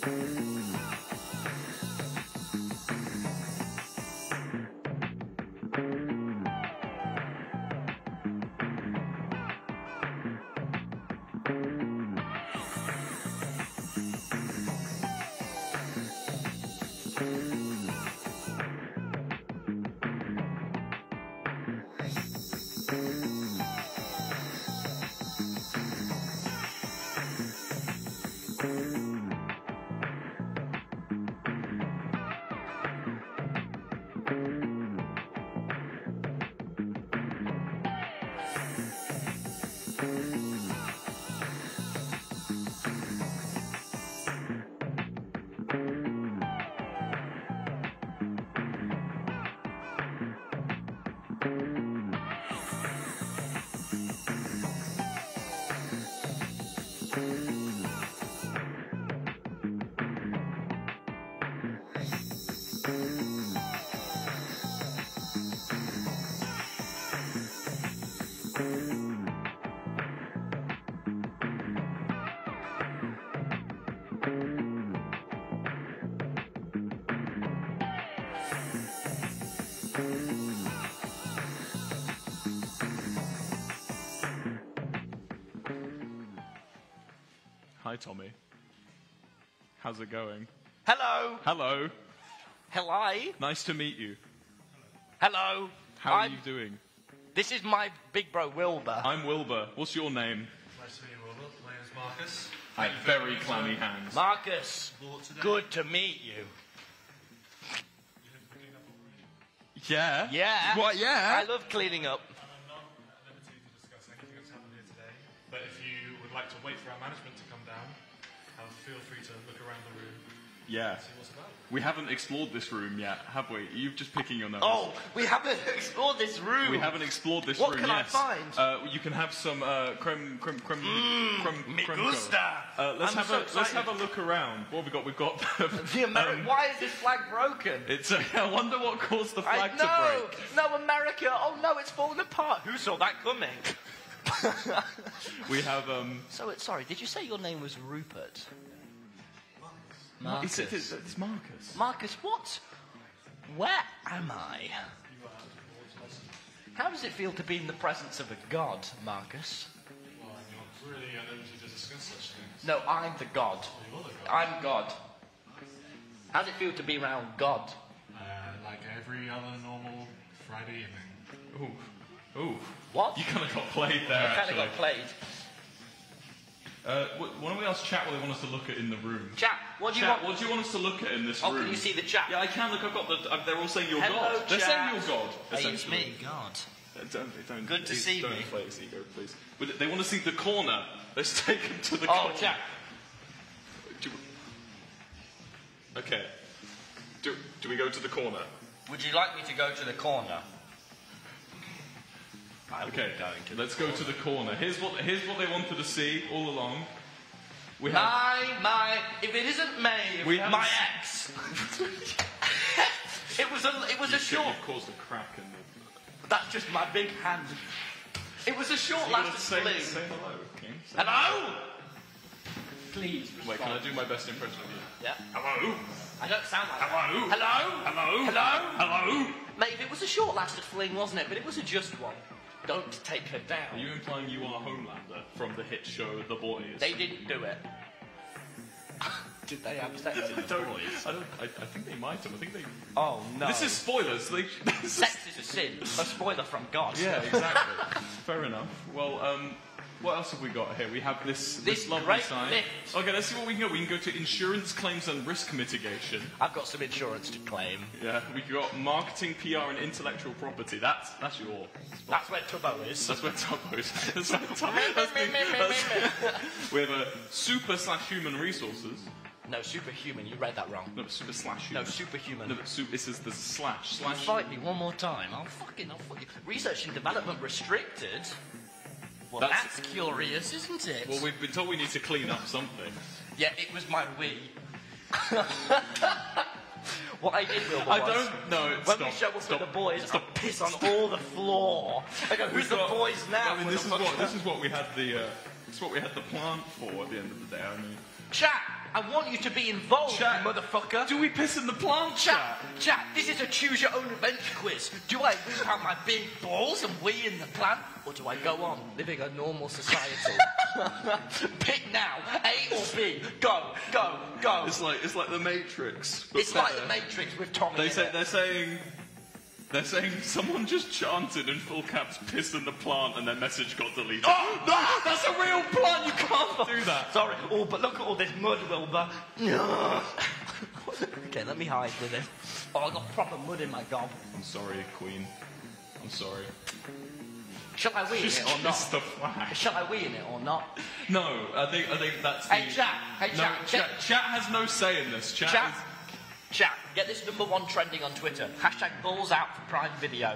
Hi, Tommy. How's it going? Hello. Hello. Hello. Nice to meet you. Hello. How are you doing? This is my big bro, Wilbur. I'm Wilbur. What's your name? Nice to meet you, Wilbur. My name's Marcus. I have very clammy hands. Marcus, good to meet you. Yeah? Yeah. What, yeah? I love cleaning up. I'm not at liberty to discuss anything that's happened here today, but if you would like to wait for our management to come down, feel free to look around the room. Yeah. See what's about. We haven't explored this room yet, have we? You're just picking your nose. Oh, we haven't explored this room. We haven't explored this what room, can yes. I find? You can have some creme Me gusta. Let's have a look around. What have we got? We've got the American. Why is this flag broken? It's. I wonder what caused the flag to break. No, America. Oh no, it's falling apart. Who saw that coming? We have. Sorry. Did you say your name was Rupert? Marcus. It's Marcus. Marcus, what? Where am I? How does it feel to be in the presence of a god, Marcus? Well, I'm not really at liberty to discuss such things. No, I'm the god. You're the god. I'm God. How does it feel to be around God? Like every other normal Friday evening. Ooh. What? You kind of got played there, I kind of actually. got played. Why don't we ask chat what they want us to look at in the room? Chat, what do you Chat, want? what do you want us to look at in this room? Oh, can you see the chat? Yeah, I can. Look, I've got the. They're all saying you're Hello, God. They're chat. saying you're God. Hey, it's essentially. me, God. Don't. Good to see don't me. play his ego, please. But they want to see the corner. Let's take them to the Oh, corner. chat. Okay. Do we go to the corner? Would you like me to go to the corner? Okay. Let's go to the corner. Here's what they wanted to see all along. We have. If it isn't Maeve, We haven't my ex. it was a short. You've caused a crack in the. That's just my big hand. It was a short lasting fling. Say hello, King. Hello. Please. Wait, can I do my best impression of you? Yeah. Hello. I don't sound like Hello. that. Hello. Hello. Hello. Hello. Maeve, it was a short lasting fling, wasn't it? But it was a just one. Don't take her down. Are you implying you are Homelander from the hit show The Boys? They didn't do it. Did they have sex in The Boys? I think they might have. I think they. Oh no. This is spoilers. Sex is a sin. A spoiler from God. Yeah, exactly. Fair enough. Well, what else have we got here? We have this lovely great sign. lift. Okay, let's see what we can go. We can go to insurance claims and risk mitigation. I've got some insurance to claim. Yeah, we got marketing, PR, and intellectual property. That's your. That's where Tubbo is. That's where Tubbo is. We have a super/human resources. No, superhuman. You read that wrong. No, super/human. No, superhuman. No, but this is the slash. You fight me one more time. I'll fuck you. Research and development restricted. Well, that's curious, isn't it? Well, we've been told we need to clean up something. Yeah, it was my wee. What I did, Wilbur, I don't know. When we show up with the boys, I piss on all the floor. I go, who's the boys now? I mean, this is what we had the plant for at the end of the day. I mean, Chat, I want you to be involved, Chat. you motherfucker. Do we piss in the plant, chat? Chat, this is a choose-your-own-adventure quiz. Do I whip out my big balls and wee in the plant, or do I go on living a normal society? Pick now, A or B. Go, go, go. It's like the Matrix. It's like the Matrix with Tommy. They're saying someone just chanted in full caps "piss in the plant" and their message got deleted. Oh, no, that's a real plant. You can't do that. Sorry. Oh, but look at all this mud, Wilbur. Okay, let me hide with it. Oh, I got proper mud in my gob. I'm sorry, Queen. I'm sorry. Shall I wee in it or not? Kiss the flag. Shall I wee in it or not? No, I think that's. Hey, chat. Hey, No, chat. chat has no say in this. Chat. Chat, get this #1 trending on Twitter. Hashtag balls out for Prime Video.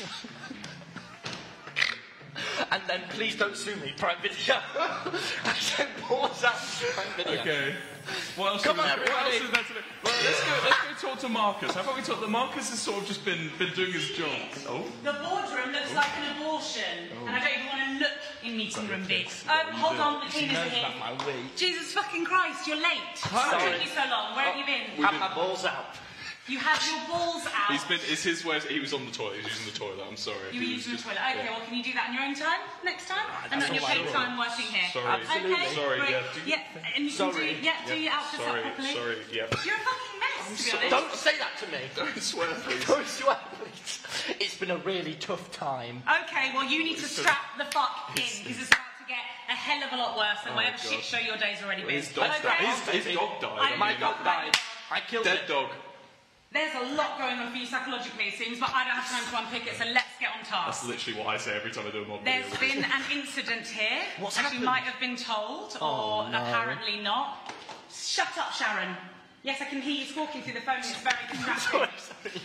And then please don't sue me, Prime Video. Hashtag balls out for Prime Video. Okay. What else? Come on, what else everybody. is there to do? Well, let's go talk to Marcus. How about we talk? Marcus has sort of just been doing his job. Oh. The boardroom looks like an abortion, and I don't even want to look in meeting room B. Hold on, the cleaners are here. My wee. Jesus fucking Christ, you're late. Hi. What's taking you so long? Where have you been? Have my balls out. You had your balls out. It's his way. He was on the toilet. He was using the toilet. I'm sorry. You were using the toilet. Okay, well, can you do that in your own time next time? And not that's your all paid right. time working here. Sorry. Absolutely. Okay, Sorry, great. yeah. And you can do your outfits Sorry. up properly. Sorry. Yeah. You're a fucking mess, to be honest. Don't say that to me. Don't swear, please. Don't swear, please. It's been a really tough time. Okay, well, you need to strap the fuck in, because it's about to get a hell of a lot worse than whatever shit show your day's already been. His dog Okay? died. His dog died. My dog died. I killed Dead it. dog. There's a lot going on for you psychologically, it seems, but I don't have time to unpick it, so let's get on That's task. literally what I say every time I do a mob There's video. been an incident here, What's as happened? you might have been told, Oh, or no. apparently not. Shut up, Sharon. Yes, I can hear you squawking through the phone, it's very distracting. Sorry.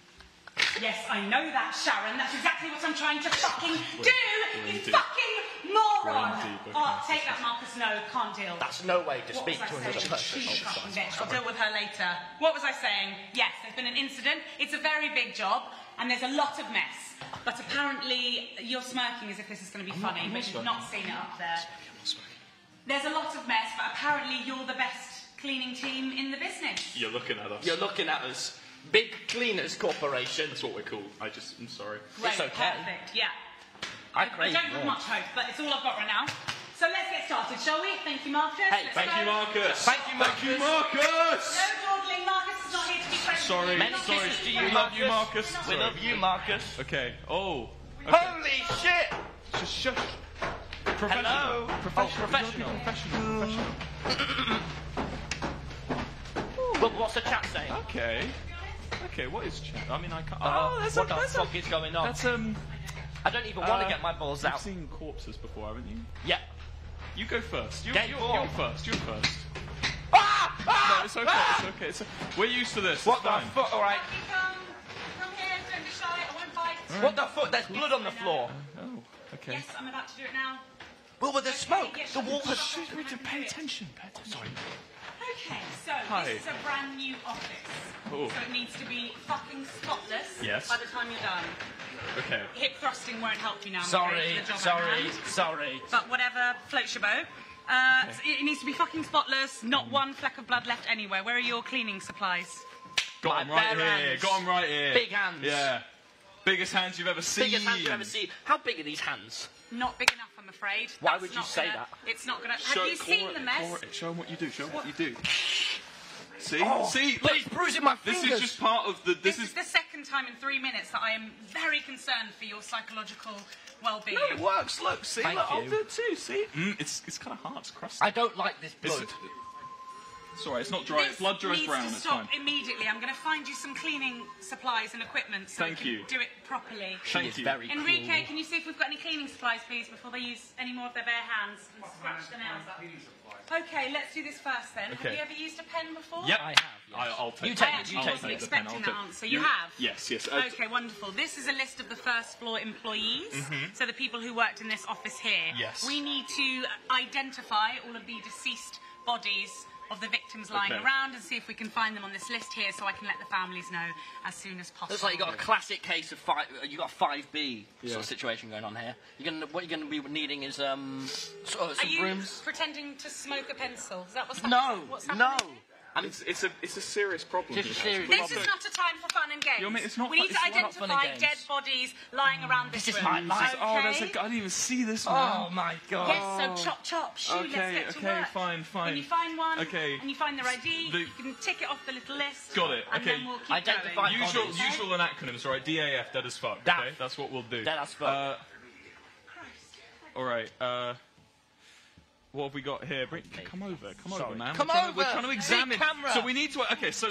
Yes, I know that, Sharon. That's exactly what I'm trying to fucking do, you deep. fucking moron! Brain deep, Oh, okay. take that, Marcus. No, can't deal. That's no way to What speak was to I another saying? person. She's a fucking bitch. I'll deal with her later. What was I saying? Yes, there's been an incident. It's a very big job, and there's a lot of mess. But apparently, you're smirking as if this is going to be funny, but you've not seen it up there. There's a lot of mess, but apparently you're the best cleaning team in the business. You're looking at us. You're looking at us. Big Cleaners Corporation. That's what we're called. I'm sorry. Great, It's okay. perfect, yeah. I I crave don't have more. much hope, but it's all I've got right now. So let's get started, shall we? Thank you, Marcus. Hey, Let's Thank go. you, Marcus. Thank you, Marcus. Thank you, Marcus. No dawdling, Marcus is not here to be friends with Sorry, you. Many Not sorry. here to kisses be to you, We friends. love you, Marcus. We Sorry. love you, Marcus. Okay. Oh. Okay. Holy shit! Just shush. Professional. Hello. Professional. Oh, Professional. Well, what's the chat saying? Okay. Okay. What is chat? I mean, I can't. What the fuck is going on? That's I don't even want to get my balls You've out. seen corpses before, haven't you? Yeah. You go first. You're Game four. first. You're first. Ah! Ah! No, it's okay. Ah! It's okay. we're used to this. What it's the fine. fuck? All right. Come here, don't be shy, I won't bite. What the fuck? There's blood on the floor. Oh. Okay. Yes, I'm about to do it now. Well, with the smoke, yes, the wall has. shut up. Richard, pay attention. Pay attention. Sorry. Okay, so Hi. this is a brand new office. Oh. So it needs to be fucking spotless Yes. by the time you're done. Okay. Hip thrusting won't help you now. I'm Sorry, afraid, for the job at sorry, hand. sorry. But whatever floats your boat. So it needs to be fucking spotless, not one fleck of blood left anywhere. Where are your cleaning supplies? Got My him right bare here. hands. Got him right here. Big hands. Yeah. Biggest hands you've ever seen. Biggest hands you've ever seen. How big are these hands? Not big enough, I'm afraid. Why That's would you not say gonna- that? It's not gonna. Show- Have you seen claw the it, mess? claw it. Show them what you do. Show them what you do. See? Oh, See? but Look, he's bruising my this fingers. is just part of the. This is the second time in 3 minutes that I am very concerned for your psychological well-being. No, it works. Look, see? Thank Look, I'll you. do it too. See? It's kind of hard. It's crusty. I don't like this blood. It's alright. It's not dry. This Blood dries needs brown. to It's stop fine. immediately. I'm going to find you some cleaning supplies and equipment so Thank we you. can do it properly. She Thank is you. very Enrique, cruel. can you see if we've got any cleaning supplies, please, before they use any more of their bare hands and scratch the nails up? Okay, let's do this first then. Okay. Have you ever used a pen before? Yep. I have, yes. I'll take You it. take I it, actually you take wasn't it. the pen, expecting I'll that take- answer. You have? Yes, yes. Okay, wonderful. This is a list of the first floor employees, so the people who worked in this office here. Yes. We need to identify all of the deceased bodies of the victims lying around and see if we can find them on this list here so I can let the families know as soon as possible. Looks like you got a classic case of you got a 5B sort of situation going on here. What you're going to be needing is some brooms. Pretending to smoke a pencil? Is that what's happening? What's happening? No. It's a serious problem. It's a serious This is not a time for fun and games. It's not we need to identify dead bodies lying around this room. This is my life. Oh, I didn't even see this one. Oh my god. Yes, so chop. Shoo, let's get to work. Fine. When you find one, and you find their ID, you can tick it off the little list. Got it. And then we'll keep Identify going. Usual and acronyms, right? DAF, dead as fuck. Okay, that's what we'll do. Dead as fuck. All right. What have we got here? Come over, man. Come We're over. trying to examine. Camera. So we need to. Okay, so.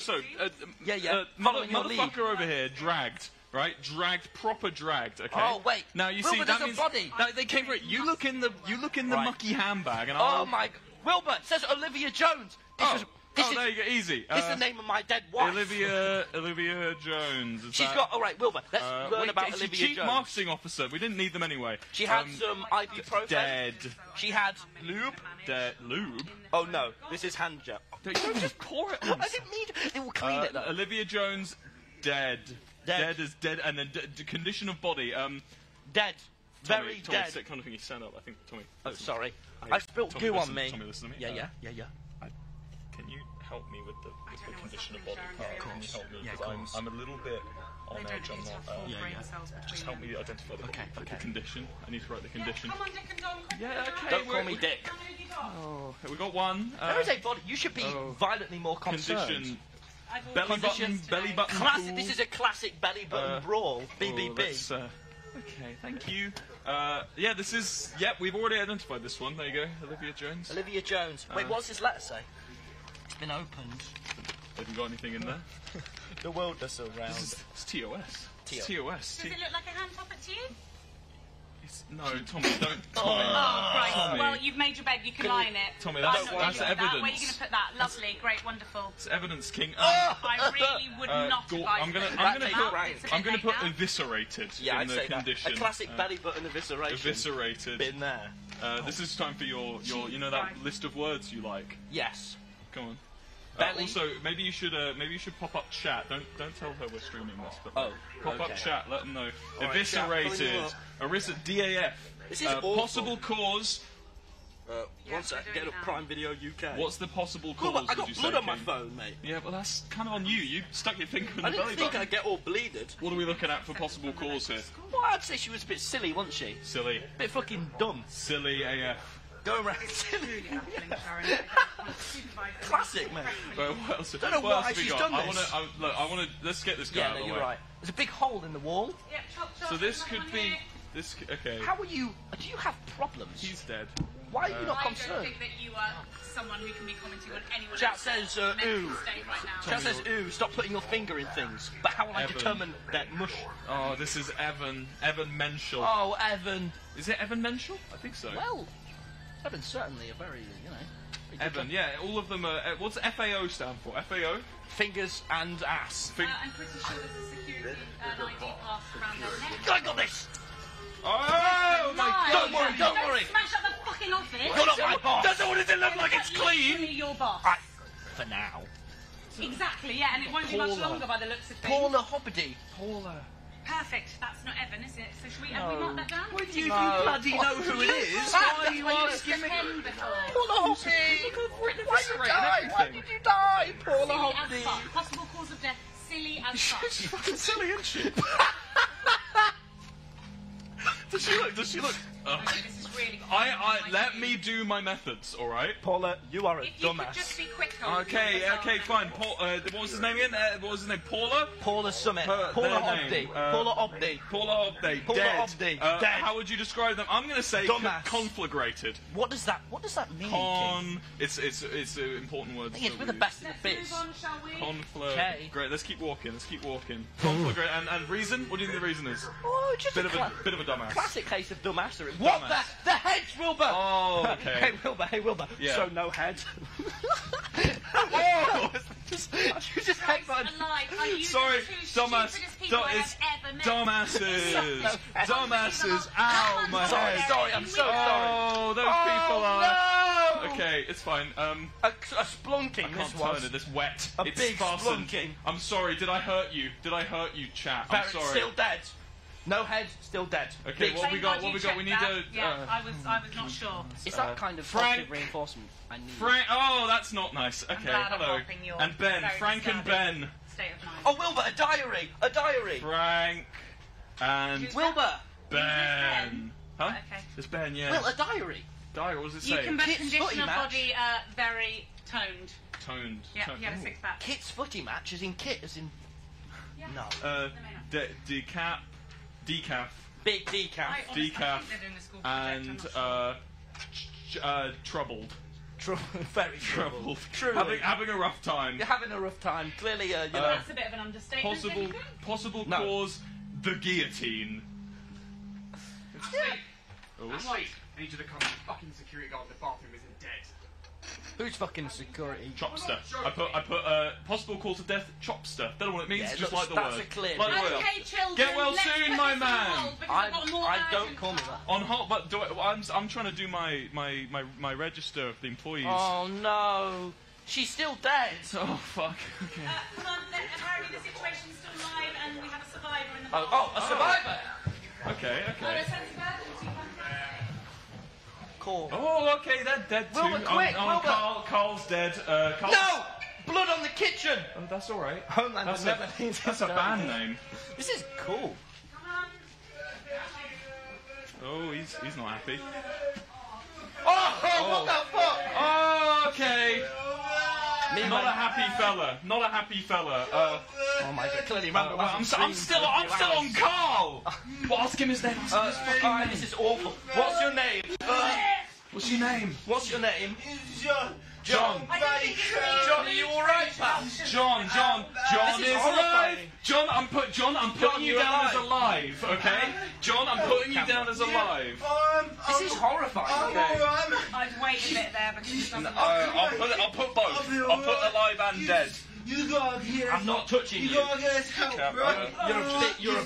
Motherfucker over here, dragged. Right, proper dragged. Okay. Oh wait. Now you Wilbur, see there's that a means body. Now, they came for it. You look in the mucky handbag, and Oh my. Wilbur, it says Olivia Jones. There you go. Easy. This is the name of my dead wife. Olivia Jones. All right, Wilbur. Let's learn about Olivia Chief Jones. Marketing Officer. We didn't need them anyway. She had some ibuprofen. Dead. She had lube. Lube. Oh no, this is hand gel. Don't just pour it on. I didn't need. It will clean it though. Olivia Jones, dead. Dead is dead, and then condition of body. Dead. Tommy, Very Tommy, dead. Kind of thing. You stand up. I think Tommy. Oh, sorry. I spilled goo on me. Tommy, listen to me. Yeah. Can you help me with the condition of body? Can you help me? Yeah, of Because I'm a little bit on edge. I'm not. Just help me identify the condition. I need to write the condition. Come on, Dick and Dom. Yeah, okay. Don't call me Dick. Oh, we got one. There is a body. You should be violently more concerned. Condition. Belly button. Classic. Pool. This is a classic belly button brawl. BBB. Okay, thank you. Yeah, this is. Yep, we've already identified this one. There you go, Olivia Jones. Olivia Jones. Wait, what's this letter say? It's been opened. Have you got anything in there? The world does surround. It's TOS. It's TOS. Does it look like a hand puppet to you? No, Tommy, don't. Tommy. Oh, Christ. Tommy. Well, you've made your bed. You can lie in it. Tommy, that's Where are you evidence. going to put that? Lovely, great, wonderful. It's evidence, King. I really would not advise I'm gonna put eviscerated Yeah, in I'd the say condition. that. A classic belly button eviseration. Eviscerated. Been there. This is time for your that list of words you like. Yes. Come on. Belly. Also, maybe you should pop up chat. Don't tell her we're streaming this, but pop up chat. Let them know. All Eviscerated. DAF. This is awful. Possible cause. One sec. Get up Primevideo UK. What's the possible Cool, cause? I got blood on my phone, mate. Yeah, well that's kind of on you. You stuck your finger in I the didn't belly think button. I'd get all bleeded. What are we looking at for possible cause here? Well, I'd say she was a bit silly, wasn't she? Silly. Bit fucking dumb. Silly AF. Going around silly. Classic, mate. Well, what else? Don't know what else why have we she's got? done this. I want to. Let's get this guy out of the you're way. right. There's a big hole in the wall. Yeah, chop, So this another could one be. here. Okay. How are you? Do you have problems? He's dead. Why are you not I don't concerned? think that you are someone who can be commenting on anyone Chat else's says, mental ooh. state right now. Chat says, ooh, stop putting your finger in things. But how will I Evan. determine that mush? Oh, this is Evan. Evan Menschel. Oh, Evan. Is it Evan Menschel? I think so. Well, Evan's certainly a very, big Evan, yeah, all of them are. What's FAO stand for? FAO? Fingers and ass. I'm pretty sure there's a security ID pass around their neck. I got this. Oh my God! Don't worry. Smash up the fucking office. You're not my boss. Does it look like it's clean? Literally your boss. For now. Exactly, yeah, and it won't be much Paula. longer by the looks of things. Paula Hobbity. Paula. Perfect. That's not Evan, is it? So should we, have we marked that down? Well, you bloody know who it is. Why are you asking me? Paula Hobbity. Why did you die, Paula Silly as Hobbity? fuck. Possible cause of death. Silly as fuck. She's fucking silly, isn't she? Does she look? Okay, this is really Let me do my methods, all right? Paula, you are a If you could dumbass. just be quicker. Okay, fine. What was his name again? What was his name? Paula? Paula Summit. Her- Paula their Hobbity. name, Paula Hobbity. Paula Obday. Paula Dead. Obday, Dead. dead. How would you describe them? I'm going to say Dumbass. conflagrated. What does that mean? It's an important word. I think it's we're the best in the Let's biz. move on, shall we? Okay. Great. Let's keep walking. Conflagrate. And reason? What do you think the reason is? Oh, just Bit of a dumbass. classic case of dumbassery. What Dumbass. the heads, Wilbur? Oh, okay. Hey Wilbur. Yeah. So no head. Oh! you just headbutt. Sorry, dumbass. Dumbasses. Dumbasses. Ow, my head. Sorry, I'm so sorry. Oh, those people are. No! okay, it's fine. A splunking, I can't turn it, this wet. A it's big fastened. splunking. I'm sorry, did I hurt you? Did I hurt you, chat? I'm Barrett's sorry. still dead. No head, still dead. Okay, what we got? What we got? We need to. Yeah, I was not sure. It's that kind of Frank. positive reinforcement I need. Frank. Oh, that's not nice. Okay, glad I'm hello. helping your And Ben. very Frank and disturbing Ben. State of mind. Oh, Wilbur, a diary! A diary! Frank and Who's Wilbur! Ben. Huh? Okay. It's Ben, yeah. Will, a diary! Diary, what does it You say? can bet Kit's condition footy of match. body very toned. Toned. Yeah, Toned. he had a six-pack. Kit's footy match, as in Kit, as in... Yeah. No. Decaf. Big decaf. I honestly Decaf. think they're doing a school project, I'm And not sure. troubled. Very troubled. Truly. Having a rough time. You're having a rough time. Clearly, you know... That's a bit of an understatement. Possible No. cause, the guillotine. I'm late. I need you to come. Fucking security guard in the bathroom isn't dead. Who's fucking security? Chopster. I put possible cause of death. Chopster. Don't know what it means. Yeah, just looks- like the that's word. a clear Like the word. Okay, children. Get well let's soon, put my this on man. hold because I've got a more I don't urgent call me call. that. On hold, but I'm trying to do my register of the employees. Oh no. She's still dead. Oh, fuck. Okay. Come on, apparently the situation's still live and we have a survivor in the Oh, box. a survivor! Okay. Oh, there's a survivor. Cool. Oh, okay, they're dead too. Wilbur, quick, Wilbur. Carl's dead. Carl's... No! Blood on the kitchen! Oh, that's all right. Homeland That's would never need That's to a know. band name. This is cool. Come on. Oh, he's not happy. Oh, what the fuck? Oh, okay. Me, Not mate. a happy fella. Not a happy fella. Oh my god, clearly remember Well, I'm still on Carl. Well, ask him his name. Ask him his fucking name. This is awful. What's your name? What's your name? What's your name? John. I don't think it's me. John, are you alright, pal? John This is is horrifying. alive. John, I'm putting you you're down as alive. alive. Okay. John, I'm putting you down as alive. This is horrifying. Okay. I'd wait a bit there because it's not. I'll put both. I'll put alive and dead. You gotta get I'm not touching you. You gotta get us help, bro. You're a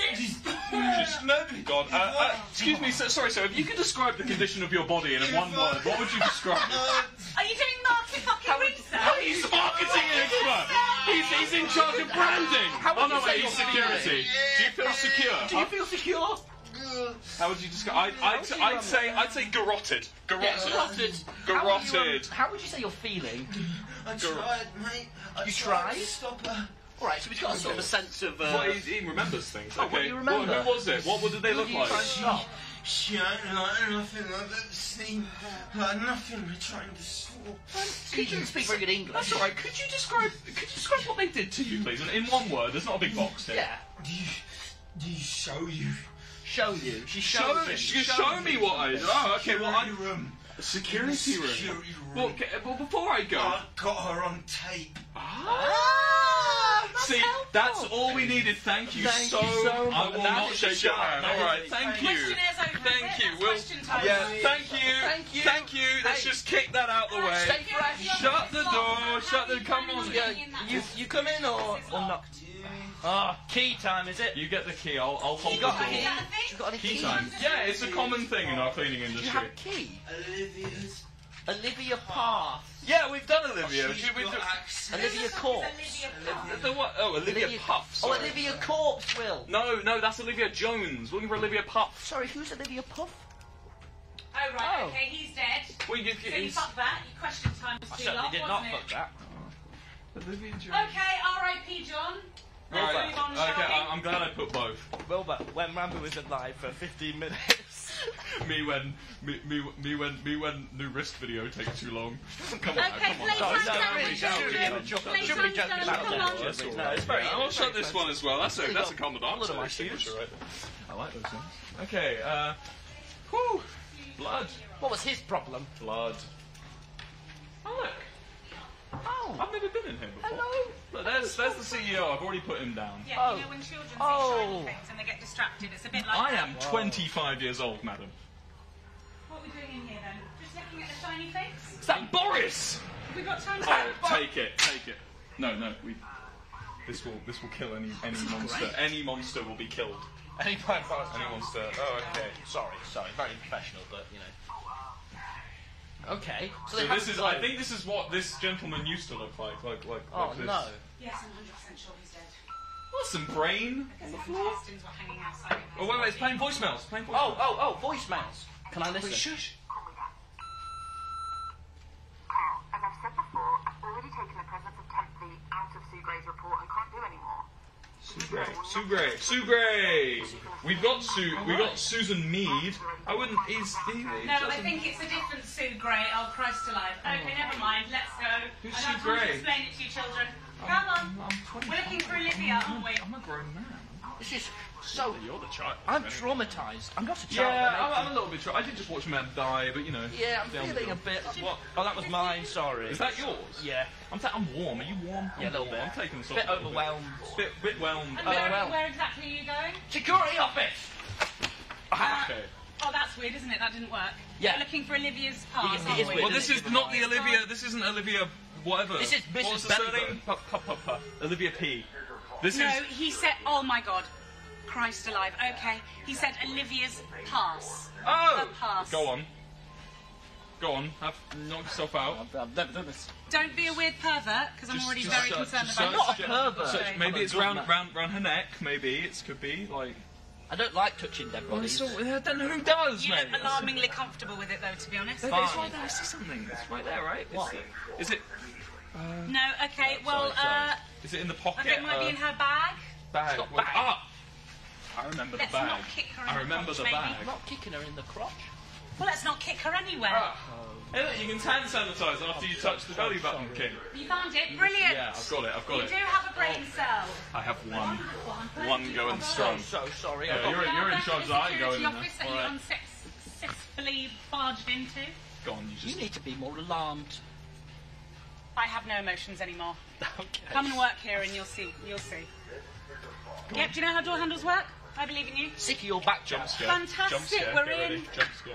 God. Excuse me, sorry, sir. If you could describe the condition of your body in one word, what would you describe? Are you doing market fucking research? He's the marketing expert. He's in charge of branding. would Oh no, you say wait, he's you're security. Do you feel secure? Do you feel secure? How would you describe? I'd say garroted. Garroted. How would you say you're feeling? I tried, mate. You tried? To stop her. Alright, so we've got a sort of a sense of... Well, he remembers things. Oh, Okay. what do you remember? Who was it? What did they look like? She ain't like nothing I've ever seen. Like nothing we're trying to solve. You didn't speak very good English. That's all right. Could you describe what they did to you, please? In one word. There's not a big box here. Yeah. Do you show you? Show you. She Show me what I. Oh, okay. Well, I. room. Security room. Security room. Well, well, before I go. I got her on tape. See, that's all we needed. Thank you Thank so you so I much. will Now not it's shake a your shot. hand. All right, thank you. Questionnaires over, Thank you. that's We'll. question time. Yeah, thank you. Thank you. Thank you. Let's Hey. just kick that out the way. Stay fresh. Shut the door. Shut the. Come on. Yeah, you come in or not? Oh, key time, is it? You get the key. I'll hold You the got a door. key? You got any Key key? time. Yeah, it's a common thing in our cleaning Do you industry. have a key? Olivia's. Olivia Path. Yeah, we've done Olivia. She's got access. Olivia Corpse. The what? Oh, Olivia Puff. Oh, Sorry. Olivia Corpse, Will. No, that's Olivia Jones. We're looking for Olivia Puff. Sorry, who's Olivia Puff? Oh, right, Oh. okay, he's dead. Well, you So you fucked that. Your question time was I too certainly long, did not wasn't fuck it? that. Olivia Jones. Okay, R.I.P. John. Right. Move on, shall Okay, we? I'm glad I put both. Wilbur, when Rambo was alive for 15 minutes. me when new risk video takes too long. Come on, Okay, come on. playtime's No, done. really, Playtime's should be joking done. about Come that. on. That's all No, right. it's very- I'll it's shut very this one as well. That's a common Blood answer. on my It's shoes. right. I like those things. Okay. Whew. Blood. What was his problem? Blood. Oh look. Oh. I've never been in here before. Hello. Look, there's the CEO. I've already put him down. Yeah, Oh. you know when children see Oh. shiny things and they get distracted, it's a bit like I that. am 25 years old, madam. What are we doing in here then? Just looking at the shiny things? Is that Boris? Have we got time Oh, take it. No, this will kill any monster. Any monster will be killed. Any Any monster. Oh, okay. Sorry, very professional, but you know. Okay. So this is. I think this is what this gentleman used to look like. Like this. No. Yes, I'm 100% sure he's dead. What's some brain on the floor? Intestines were hanging outside. Oh wait, it's playing voicemails. Oh, voicemails. Can I listen? Shush. Cal, as I've said before, I've already taken the presence of Templey out of Sue Gray's report and can't do anymore. Sue Gray. We've got Susan Mead. I wouldn't. No, I think it's a different Sue Gray. Oh, Christ alive. Okay, never mind. Let's go. Who's I Sue don't Gray? want to explain it to you, children. Come on. We're looking for Olivia, aren't we? I'm a grown man. This is so. You're the child. I'm traumatised. I'm not a child. Yeah, I'm a little bit. I did just watch a man die, but you know. Yeah, I'm feeling a bit. What? Oh, that was mine. Sorry. Is that yours? Yeah. I'm warm. Are you warm? Yeah, a little bit. I'm taking this off. Bit overwhelmed. Bit whelmed. And well. where exactly are you going? Security office. Okay. Oh, that's weird, isn't it? That didn't work. Yeah. We're looking for Olivia's pass, It is aren't we? weird. Well, this is not the Olivia. This isn't Olivia. Whatever. This is What was Mrs. the surname? Olivia P. This No, is. he said, oh my God. Christ alive. Okay. He said Olivia's pass. Oh! Her pass. Go on. Knock yourself out. I've never done this. Don't be a weird pervert, because I'm already very concerned about I'm not a pervert. Search, maybe it's round her neck. Maybe it could be like. I don't like touching dead bodies. Then who does, You mate? look alarmingly comfortable with it, though, to be honest. It's right there. I see something. It's right there, right? What? Is it? No, okay, well, sorry. Is it in the pocket? it might be in her bag. Bag. got Well, bag. I remember Let's the bag. not kick her in I the remember crotch, the maybe. bag. I'm not kicking her in the crotch. Well, let's not kick her anywhere. Hey, look, you can hand sanitize after you touch the belly button, King. You found it? Brilliant. Yeah, I've got it. You do have a brain cell. I have one. One going I'm strong. so sorry. Yeah, you're in charge. I ain't going in there. office that you Alright. unsuccessfully barged into. Go on, you You just. need to be more alarmed. I have no emotions anymore. Okay. Come and work here and you'll see. You'll see. Yep, do you know how door handles work? I believe in you. Sick of your back Jump jump. scare. Fantastic, Jump scare. we're Get ready. in. Jump scare.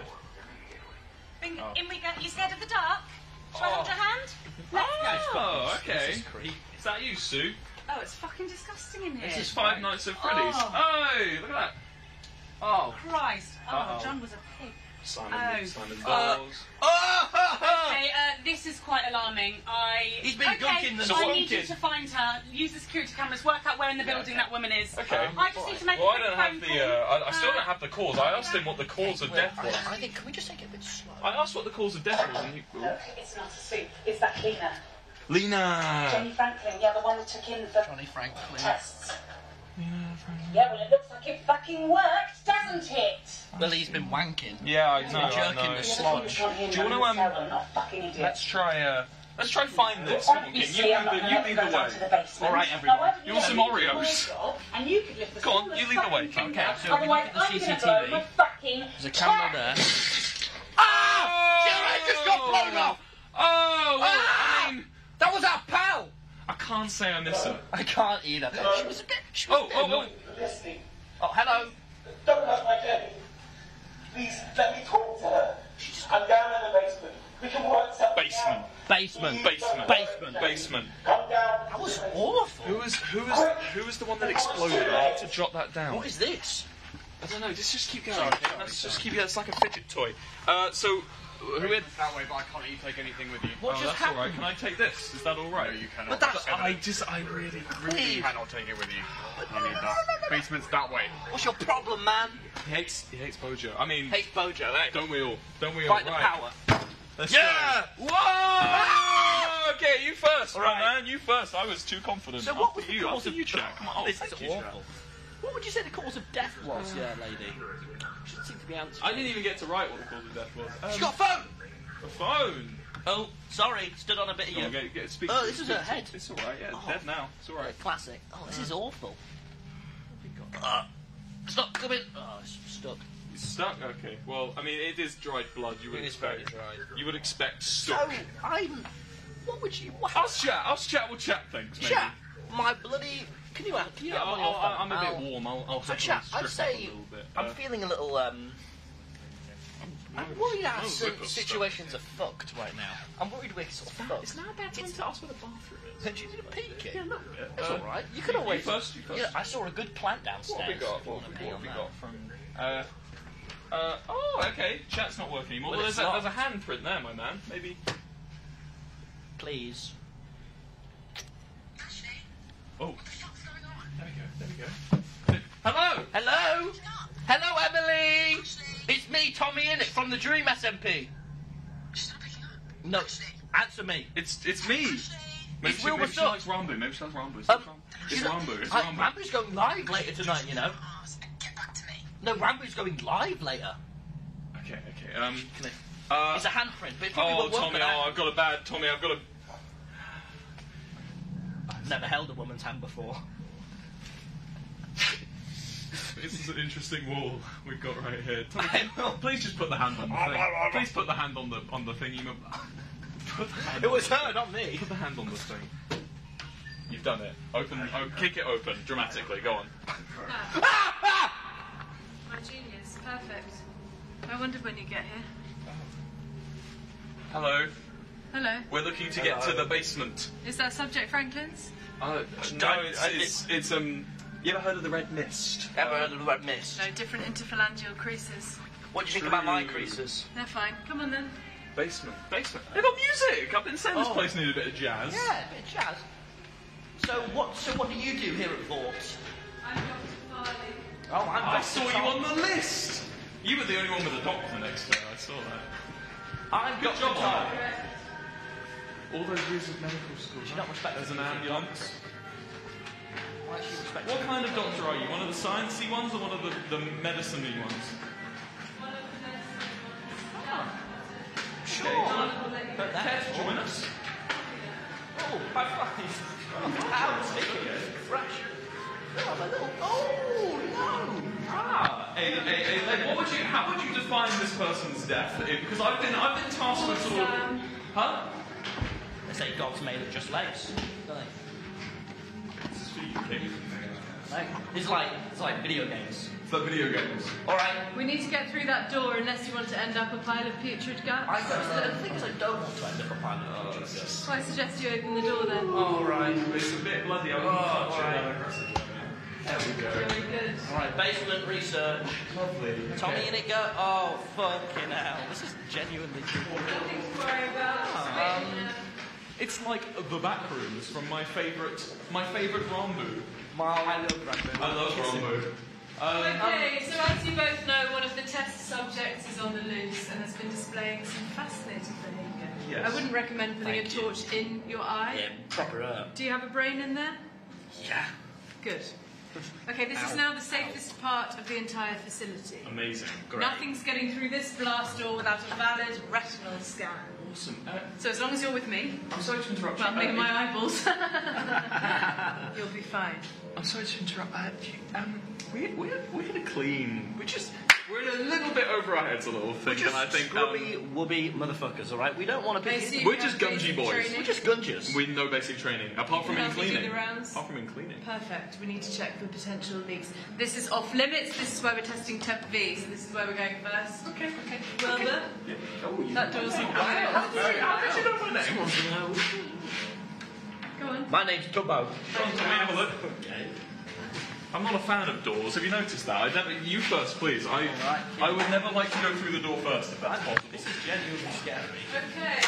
In we go. You scared of the dark? Shall I hold your hand? Let's go. Oh, okay. This is creepy. Is that you, Sue? Oh, it's fucking disgusting in here. This is Five Nights at Freddy's. Oh. Oh, look at that. Oh. Christ. Oh, Uh-oh. John was a pig. Simon Oh. Balls. Okay, this is quite alarming. He's been gunking the I need you kid. to find her, use the security cameras, work out where in the building that woman is. Okay. I just need to make Well, a I quick don't have phone the. call. I still don't have the cause. I asked him what the cause of death was. I think, can we just take it a bit slow? I asked what the cause of death was, and he. No, it's not a soup. It's that cleaner. Lena. Jenny Franklin, yeah, the one that took in for Johnny Franklin. tests. Yeah, well, it looks like it fucking worked, doesn't it? Well, he's been wanking. Yeah, I He's know. been I jerking know. the sludge. Do you want to Let's try find this. Come on, King. Obviously, I'm not You going lead to the go way. down to the basement. All right, Now, everyone. why don't You want some let me do Oreos? my job, and you could lift the Go on, smallest you lead the way. fucking Okay, finger, so we otherwise get the I'm gonna CCTV. blow my fucking There's a camera there. Ah! Your just got blown off! Oh, well, Ah! I mean, That was our pal! I can't say I miss her. I can't either. She was a bit... She was a bit annoying. Listening. Oh, hello. Don't hurt my Jenny. Please let me talk to her. I'm down in the basement. We can work something Basement. out. Basement. Basement. Basement. Basement. Come down. That was awful. Who was the one that exploded? I need to jot that down. What is this? I don't know. Just keep going. Sorry, Let's just keep. Yeah, it's like a fidget toy. So who had? That way, but I can't let you take anything with you. What Oh, just that's all right. happened? Can I take this? Is that all right? No, you cannot. But that's... I really. Please. You cannot take it with you. I need that. Basement's that way. What's your problem, man? He hates Bojo. I mean, Hates Bojo, eh? don't we all? Don't we all? Fight the Right. power. Let's Yeah! go. Whoa! Okay, you first. All Right, right. man. You first. I was too confident. So what After was the you? cause After of... you, Jack? Come on. This is thank you, Jack. awful. What would you say the cause of death was, lady? She seemed to be answering. I didn't even get to write what the cause of death was. She got a phone! a phone. Oh, sorry, stood on a bit of Go you. on, speak. Oh, this is her head. It's all right. Yeah, it's Oh. dead now. It's all right. Classic. Oh, this is awful. Stop coming. Oh, it's stuck. It's stuck. Okay. Well, I mean, it is dried blood. You would It is expect. very dried. You would expect So, stuck. what would you... What, Us chat. We'll chat things. Maybe. chat? My bloody... Can you have on your phone? I'm a bit warm. I'll So happily chat, strip I'd up say a little bit. I'm feeling a little, I'm worried our Whipper situations are fucked right now. I'm worried we're sort of fucked. It's now about time to ask where the bathroom is. Then she did a peek. Yeah, a little bit. That's alright. You could always... You first. Yeah, I saw a good plant downstairs. What have we got? If you What wanna have pee we on got that. from? Oh, okay. Chat's not working anymore. Well, there's a handprint there, my man. Maybe. Please. Oh. There we go. Hello! Hello? Hello, Emily! It's me, TommyInnit, from the Dream SMP. No, answer me. It's me! Maybe It's Wilbur she Soot. likes Rambo. Maybe she likes Rambo. It's Rambo. It's Rambo. Rambo's going live later tonight, you know. No, Rambo's going live later. Okay. It's a handprint, but it probably won't work Tommy, for that. I've got a bad... Tommy, I've got a... I've never held a woman's hand before. This is an interesting wall we've got right here. Tommy, please just put the hand on the thing. Please put the hand on the thingy. It was her, not me. Put the hand on the thing. You've done it. Kick it open dramatically. Go on. My genius, perfect. I wondered when you get here. Hello. Hello. We're looking to get to the basement. Is that Subject Franklin's? No, it's You ever heard of the Red Mist? Ever heard of the Red Mist? No, different interphalangeal creases. What do you think about my creases? They're fine. Come on then. Basement. They've got music. I've been saying this place needed a bit of jazz. Yeah, a bit of jazz. So what do you do here at Vort? I'm Dr. Farley. Oh, I saw you on the list. You were the only one with a doctor next to her. I saw that. I'm Good Dr. job, Tom. All those years of medical school. She not respect There's an ambulance. Why is she respect? What kind of doctor are you? One of the sciencey ones or one of the medicine-y ones? One of the best. Sure. Care to join us? Oh, high five. How fresh. Oh, my little. Oh, no. Hey, how would you define this person's death? Because I've been tasked with sort of... Huh? They say God's made of just legs, don't they? This is for you, King. Like, it's like video games. It's like video games. Alright. We need to get through that door unless you want to end up a pile of putrid guts. The thing is, I don't want to end up a pile of putrid. So I suggest you open the door then. Alright. It's a bit bloody. I wouldn't touch it. There we go. Very good. Alright, basement research. Lovely. TommyInnit go. Oh, fucking hell. This is genuinely cool. Nothing to worry about. It's like the back rooms from my favourite Rambo. I love Rambo. I love Rambo. Okay, so as you both know, one of the test subjects is on the loose and has been displaying some fascinating behaviour. Yes. I wouldn't recommend putting a torch in your eye. Yeah, proper herb. Do you have a brain in there? Yeah. Good. Okay, this is now the safest part of the entire facility. Amazing. Great. Nothing's getting through this blast door without a valid retinal scan. Awesome. So as long as you're with me, I'm sorry to interrupt well, you. maybe my eyeballs, you'll be fine. I'm sorry to interrupt. We had a clean. We're in a little bit over our heads a little thing, and I think Wubby motherfuckers, alright? We don't want to be. we're just gungy boys. Training. We're just gunges. We know basic training, apart from in Help me do cleaning. the rounds. Apart from in cleaning. Perfect. We need to check for potential leaks. This is off limits. This is where we're testing temp V. So this is where we're going first. Okay. Wilbur. Yeah. Oh, That door's not How did you know my name? Go on. My name's Tubbo. Come on, Tommy, have a look. I'm not a fan of doors. Have you noticed that? You first, please. I would never like to go through the door first if that's possible. This is genuinely scary. Okay.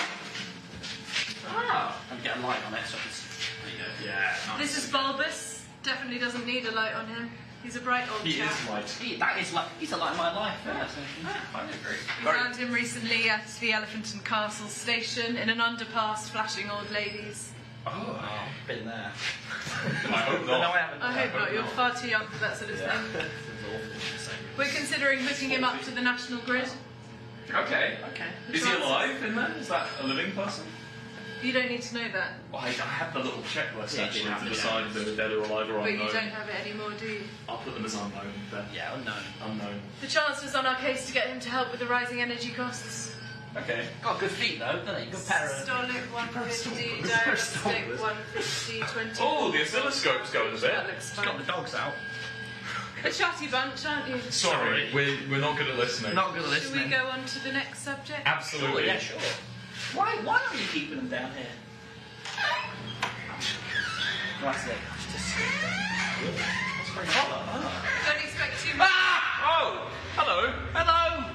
I'm getting light on it, so it's. There you go. Yeah. Nice. This is Bulbous. Definitely doesn't need a light on him. He's a bright old He chap. is light. He's a light of my life. Yeah. I agree. We found him recently at the Elephant and Castle station in an underpass flashing old ladies. Oh. Been there. I hope not. No, I haven't. I hope not. You're far too young for that sort of thing. We're considering hooking him up to the national grid. Okay. Okay. Is he alive in there? Is that a living person? You don't need to know that. Well, I have the little checklist Yeah, actually you have to the decide if they're dead or alive or But unknown. you don't have it anymore, do you? I'll put them as unknown then. Yeah, unknown. Unknown. The Chancellor's on our case to get him to help with the rising energy costs. Okay. Got good feet though, doesn't he? Good pair of. Stolic 150, diagnostic 150, 20. Oh, the oscilloscope's going a bit. That looks Got fun. the dogs out. A chatty bunch, aren't you? Sorry, we're not good at listening. Not good Should listening. we go on to the next subject? Absolutely. Oh, yeah, sure. Why are you keeping them down here? That's it. That's very hollow. Don't expect too much. Ah! Oh! Hello. Hello!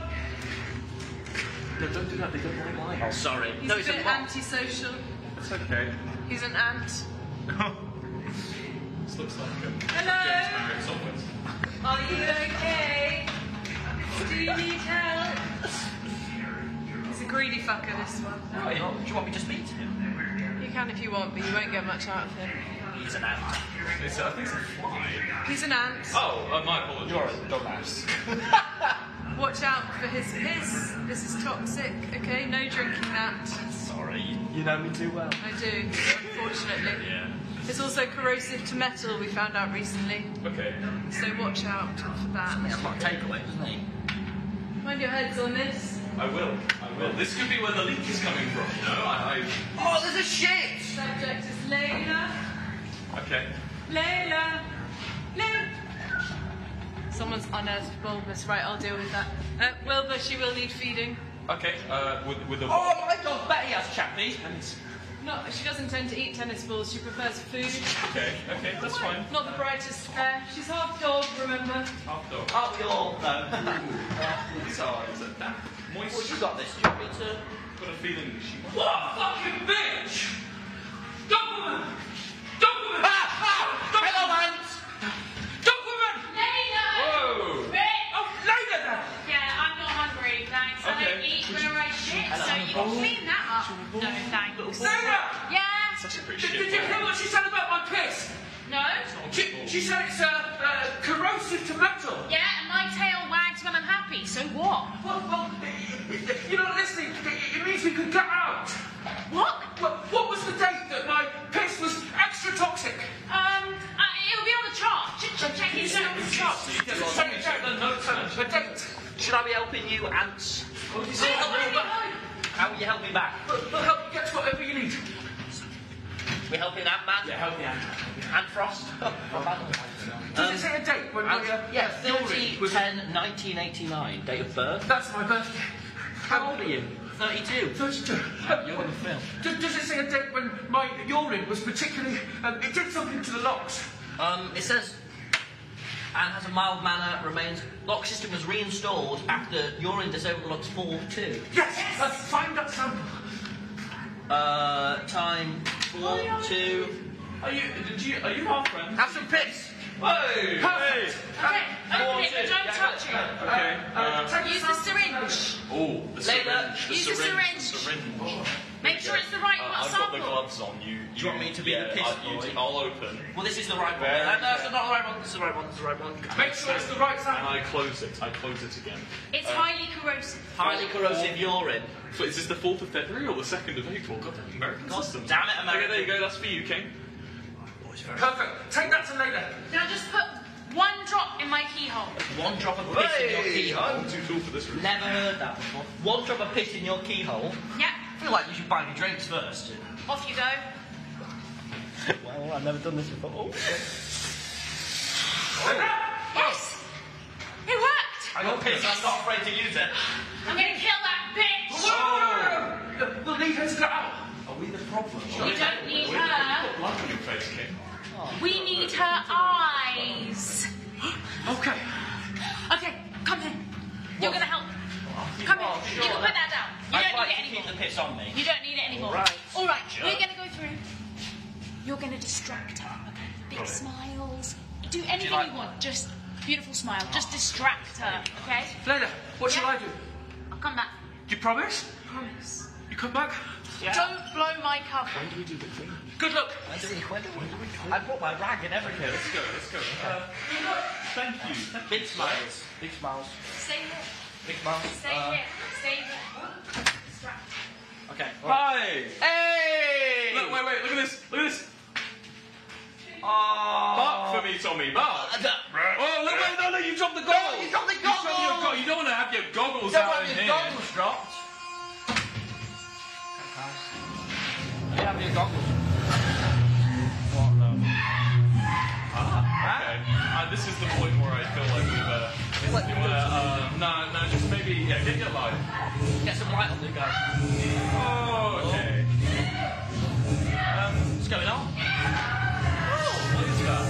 No, don't do that. They don't like light. Oh, sorry. He's No, a it's bit a antisocial. It's okay. He's an ant. This looks like a Hello? James Marriott Solvent. Are you okay? Do you need help? He's a greedy fucker, this one. Right, do you want me to speak to him? You can if you want, but you won't get much out of him. He's an ant. I think it's a fly. He's an ant. Oh, my apologies. You're a dumbass. Watch out for his piss. This is toxic, okay? No drinking that. Sorry. You know me too well. I do, unfortunately. Yeah. It's also corrosive to metal, we found out recently. Okay. So watch out for that. It's like a takeaway, doesn't he? Mind your heads on this. I will. This could be where the leak is coming from, you know? Oh, there's a shit! Subject is Layla. Okay. Layla. Layla. Someone's unearthed bulbous. Right, I'll deal with that. Wilbur, she will need feeding. Okay, with the... Oh, my God, Betty has chappies. No, she doesn't tend to eat tennis balls. She prefers food. Okay, that's fine. Not the brightest hair. She's half dog, remember? Half dog. Oh, we all know. These are damp, moist. Well, you got this. Do you want me to... Got a feeling she might... What a fucking bitch! Doberman! Doberman! Hello, man! Doberman! Layla! Whoa! Oh, Layla then! Yeah, I'm not hungry, thanks. I don't eat when I shit, so you can clean that up. No, thanks. Layla! Yeah? Such a pretty Did shit. you hear what she said about my piss? No? She said it's corrosive to metal. Yeah, and my tail wags when I'm happy, so what? Well, you're not listening. It means we could get out. What? Well, what was the date that my piss was extra toxic? It'll be on the chart. Check it out on the chart. The date. Should I be helping you, ants? How How will you help me back? We'll help you get whatever you need. We're helping Ant-Man? Yeah, help me out. Ant Frost? Does it say a date when Yeah, 30/10/1989, date of birth. That's my birthday. How old are you? 32. 32. You're in the film. Does it say a date when my urine was particularly... it did something to the locks? It says... And has a mild manner, remains... Lock system was reinstalled after urine disabled locks fall too. Yes! Find that sample. Time 4 2. Are you half friends? Have some piss! Hey! Perfect. Okay, open it, but don't touch it. Okay. Use the syringe. Oh, the Layla, syringe. use the syringe. Make sure it's the right I've got the sample. gloves on. Do you want me to be the piss boy? I'll open. Well, this is the right one. Very No, it's not the right one. This is the right one. This is the right one. Make sure it's the right And sample. I close it. again. It's highly corrosive. Highly corrosive urine. So is this the 4th of February or the 2nd of April? God, the American God system. damn it, America. Okay, there you go. That's for you, King. Perfect. Take that to later. Now just put one drop in my keyhole. One drop of piss in your keyhole. I'm too cool for this room. Never heard that before. One drop of piss in your keyhole. Yeah, I feel like you should buy me drinks first. off you go. Well, I've never done this before. Yes! It worked! I got piss, I'm not afraid to use it. I'm gonna kill that bitch! We'll need her to get out. Are we the problem? You don't need You've her. got blood on your face, King. We need her eyes. Okay. Okay, come in. You're gonna help. Come in. You can put that down. You I'd don't like need to it keep anymore. the piss on me. You don't need it anymore. Alright. All right, we're gonna go through. You're gonna distract her. Okay. Big smiles. Do anything you want. Just beautiful smile. Just distract her. Okay? Layla, what shall I do? I'll come back. Do you promise? Promise. You come back? Yeah. Don't blow my cover. Good luck. I brought my rag and everything. Let's go. Thank you. Big smiles. Big smiles. Stay here. Big smiles. Stay here. Stay here. Distract. Okay. Hi. Hey! Look, wait, look at this. Oh. Bark for me, Tommy. Bark. Oh, look, no, you dropped the goggles. You dropped the goggles. You don't want to have your goggles Don't out have in your here. goggles dropped. You have your goggles. What the? Okay. This is the point where I feel like we've no, just maybe get your light. Get some light on the guys. Oh, okay. What's going on? What is that?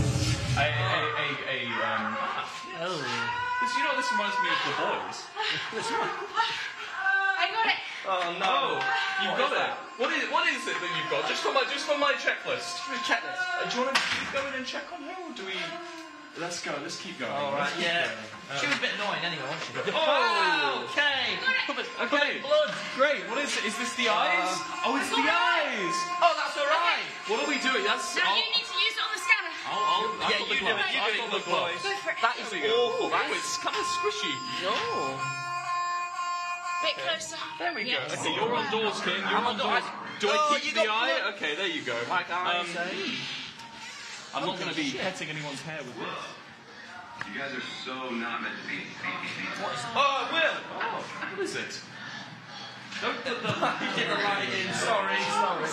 Oh. This reminds me of The Boys. I got it. Oh no! You've got it. What is it that you've got? Just for my checklist. Checklist. Do you want to keep going and check on her, or do we? Let's go. Let's keep going. All right. Let's keep Yeah. going. She was a bit annoying anyway, wasn't she? Oh! Okay. Okay. Blood. Great. What is it? Is this the eyes? Oh, it's the eyes. Oh, that's all right. What are we doing? That's. Now you need to use it on the scanner. I've Yeah, got the you do it. gloves. You I've do got it. the gloves. Go for it. That is There we go. awful. Oh, it's kind of squishy. Oh. Bit closer. There we go. Yes. Okay, you're on doors, King. You're I'm on on doors. doors. Do I Oh, keep you the got eye? blood. Okay, there you go. Like I say. I'm not going to be petting anyone's hair with this. You guys are so not meant to be. Oh, Will! Oh, what is it? Don't put the light in. Sorry. Are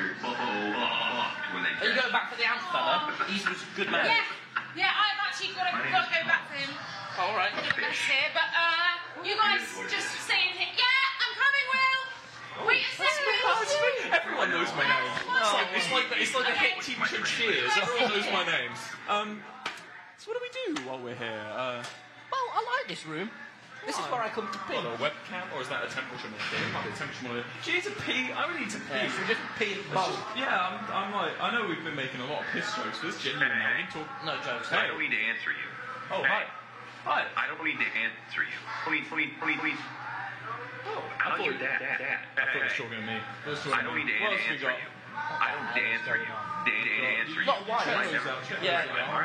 you going back for the ant fella? He's a good man. Yeah, I've actually got to go back for him. All right. A bit of mess here, but you guys just stay in here. Yeah, I'm coming, Will. Wait a second. Everyone knows my name. It's like a hit teacher cheers. Everyone knows my names. So what do we do while we're here? Well, I like this room. This is where I come to pee. What, a webcam, or is that a temperature monitor? It might be a temperature monitor. Do you need to pee? I really need to pee. So just pee in the bowl. Yeah, I'm like, I know we've been making a lot of piss jokes, but this genuine now. We talk. No jokes. I don't need to answer you. Oh, hi. Hi. I don't need to answer you. Please. Oh, How's your dad? I thought he was talking to me. I don't need to answer you. I don't need to answer you. Answer you. Not white. Yeah.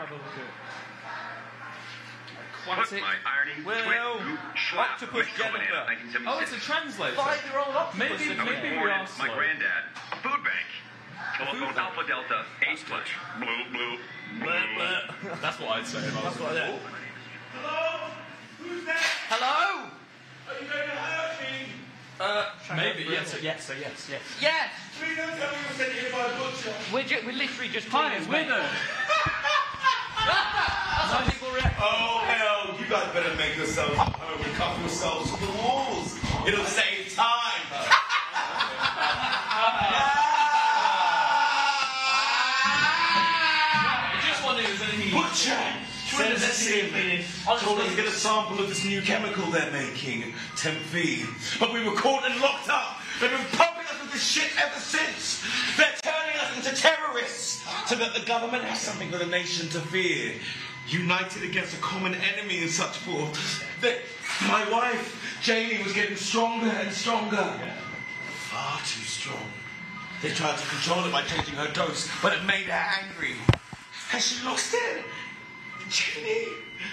What's my irony? Well, Octopus Jennifer. Oh, it's a translator. 5-year-old octopus. Maybe we are slow. My granddad. Food bank. Telephone Alpha Delta 8 blue. That's what I'd say. That's what I do. Hello? Who's there? Hello? Are you going to hurt me? Maybe, yes. Yes. Please don't tell me you're sent here by a butcher. We're literally just Hi, cleaners, we're mate. there. That's how people react. Oh, hell, you guys better make yourselves at home and cuff yourselves to the walls. It'll save time. Just wondering if there's anything. Butcher! Send us a CV. Told us to get a sample of this new chemical they're making, Temp V. But we were caught and locked up. They've been pumping us with this shit ever since. They're turning us into terrorists so that the government has something for the nation to fear. United against a common enemy and such forth. My wife, Janie, was getting stronger and stronger. Far too strong. They tried to control it by changing her dose, but it made her angry. Has she lost it? Janie!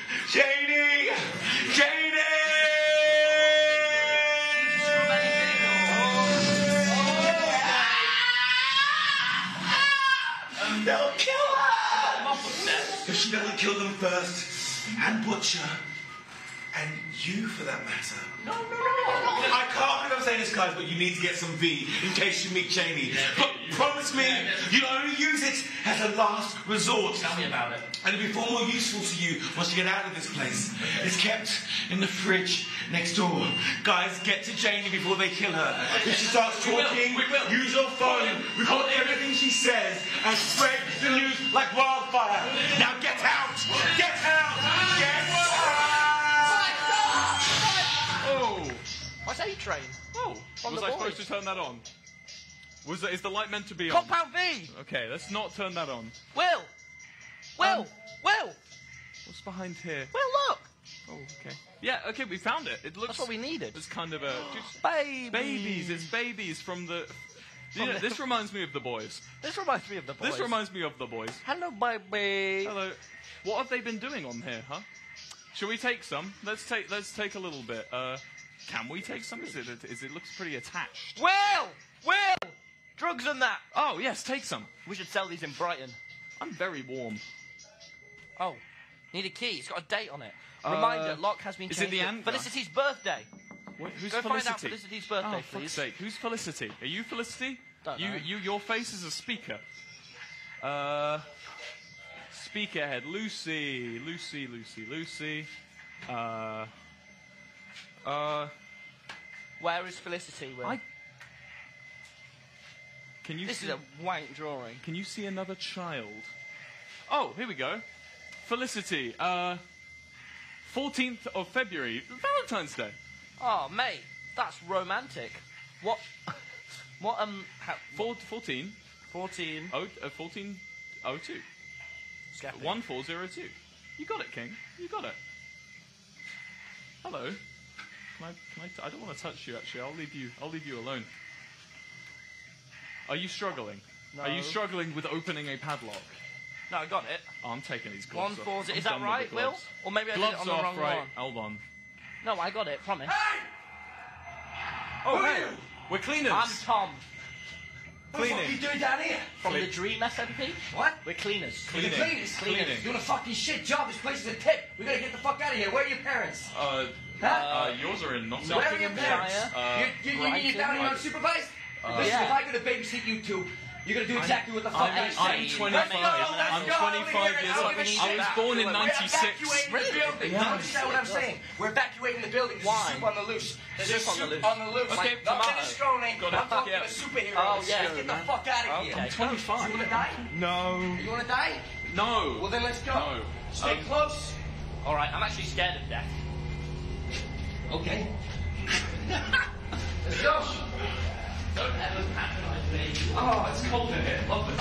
And they'll kill her! If she doesn't kill them first, and Butcher, and you for that matter. No. I can't believe I'm saying this, guys, but you need to get some V in case you meet Janie. But promise me you'll only use it as a last resort. Tell me about it. And it'll be far more useful to you once you get out of this place. It's kept in the fridge next door. Guys, get to Janie before they kill her. If she starts talking, use your phone, record everything she says, and spread the news like wildfire. Now get out! Get out! Get out! Oh! What's A-Train? Oh! On Was the I boys. supposed to turn that on? Is the light meant to be on? Compound V! Okay, let's not turn that on. Will! What's behind here? Will, look! Oh, okay. Yeah, okay, we found it. It looks. That's what we needed. It's kind of a. Babies! It's babies from the. This reminds me of the boys. This reminds me of the boys. This reminds me of the boys. Hello, baby! Hello. What have they been doing on here, huh? Shall we take some? Let's take a little bit. Can we take some? It looks pretty attached. Will! Drugs and that! Oh, yes, take some. We should sell these in Brighton. I'm very warm. Oh, need a key. It's got a date on it. Reminder, lock has been changed. Is it the ant guy? Felicity's birthday. Who's Go Felicity? find out Felicity's birthday, Oh, please. fuck's sake. Who's Felicity? Are you Felicity? Don't know. Your face is a speaker. Speakerhead. Lucy. Where is Felicity, Will? Can you This see, is a wank drawing. Can you see another child? Oh, here we go. Felicity. 14th of February. Valentine's Day. Oh, mate, that's romantic. What? What? 14. 14. 1402. 1402. You got it, King. You got it. Hello. I don't want to touch you. Actually, I'll leave you alone. Are you struggling? No. Are you struggling with opening a padlock? No, I got it. Oh, I'm taking these gloves off. 140. Is I'm that done with right, the Will? gloves. Or maybe I did Gloves it on the off, wrong right? one. Hold on. No, I got it. Promise. Oh, hey, we're cleaners. I'm Tom. Cleaning. What are you doing down here? From the Dream SMP. What? We're cleaners. Cleaning. Cleaners. Cleaning. Doing a fucking shit job. This place is a tip. We gotta get the fuck out of here. Where are your parents? Yours are in Nottingham. Where are your parents? You're down here unsupervised? Listen, yeah. if I could babysit you two, you're gonna do exactly what the fuck I say. I'm 25. I'm 25 years old. I was born in '96. We're evacuating the building. Yeah. Don't understand what I'm saying. We're evacuating the building. There's Why? a soup on the loose. There's a Soup soup on the loose. Okay, Not tomato. minestrone. Got it. I'm talking Yeah. a superhero. Oh, yeah. Get the fuck out of here. Okay. I'm 25. You wanna die? No. You wanna die? No. Well then let's go. No. Stay close. All right, I'm actually scared of death. Okay. Let's go. Don't ever patronize me. Oh, it's cold in here. Lovely.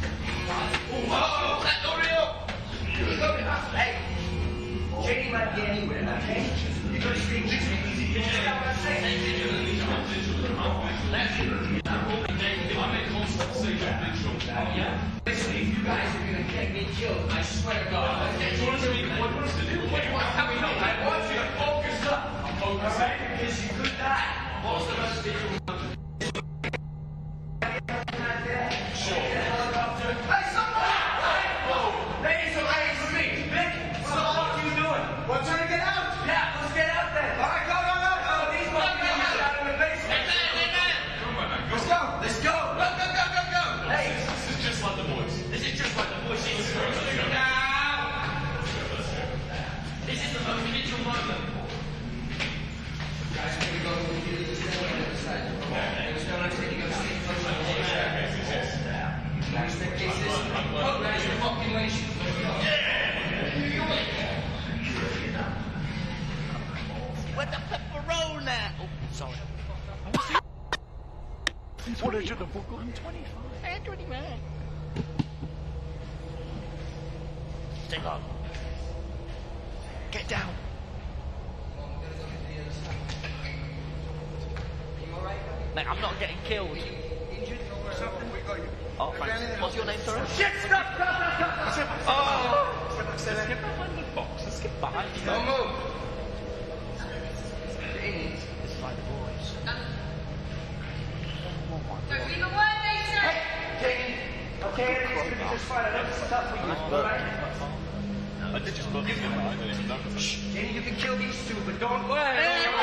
Oh, that door up. Hey, Janie might be anywhere, okay? You're gonna stay with me. You understand what I'm saying? Listen, if you guys are gonna get me killed, I swear to God. What do you want us to do? What do you want to do? I want you to focus up. All right? Because you could die. Most of us did. With the pepperoni. Oh, sorry. What is it? The book? I'm 25. I'm 29. Stay on. Get down. Mate, I'm not getting killed. Injured or something? We got you. Oh, thanks. What's your name, sorry? Shit, stop. Oh! Let's get behind the box. Let's get behind you. Don't move. It's like the boys. Don't leave a word, Nathan! Hey, Jane. Okay, everything's gonna be just fine. I know this is tough for you, alright? I did just look at him. I didn't even know. Jane, you can kill these two, but don't worry.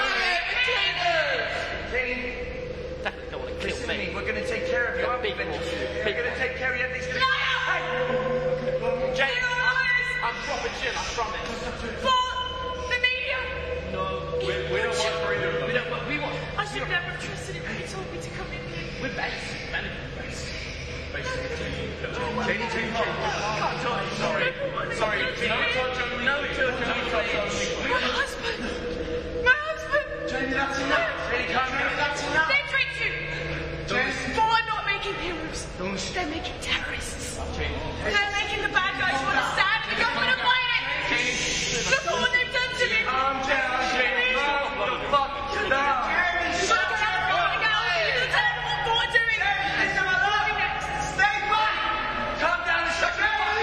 Jane, Definitely don't want to kill listen to me. me. We're gonna take care of you. You're big ones. We're gonna take care of you. Everything's gonna No! Jane, I'm proper chill, I promise. For the media! We don't want for either of them. We want. I should never have trusted him when he told me to come in here. We're base. Janie, sorry. Sorry. No, My husband! My husband! Janie, that's enough. Janie, calm down. That's enough. They tricked you! For not making heroes. They're making terrorists. They're making the bad guys want to stand in the government and fight it! Look at what they've done to me! Calm down, Janie. Calm the fuck down. You've got to get out of the You've got to tell them what we're doing! Stay quiet. Calm down and shut your mouth.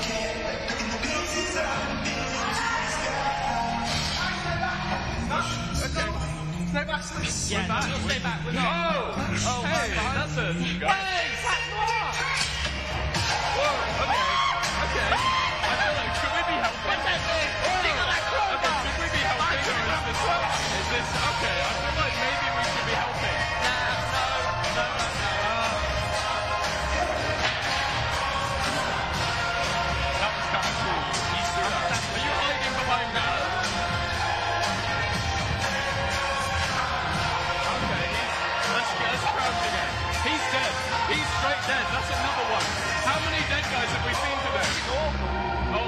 Stay back, please. Yeah, we'll stay back. We're not. Oh, hey, that's a guy. Hey, Pat Noir! Whoa, okay. I feel like, should we be helping? What's happening? Tickle that crowbar! Should we be helping? Is this, okay, I feel like maybe we should be helping. No. That was kind of cool. Are you hiding behind that? Okay, let's crouch again. He's dead. He's straight dead. That's another one. How many dead guys have we seen today? Oh.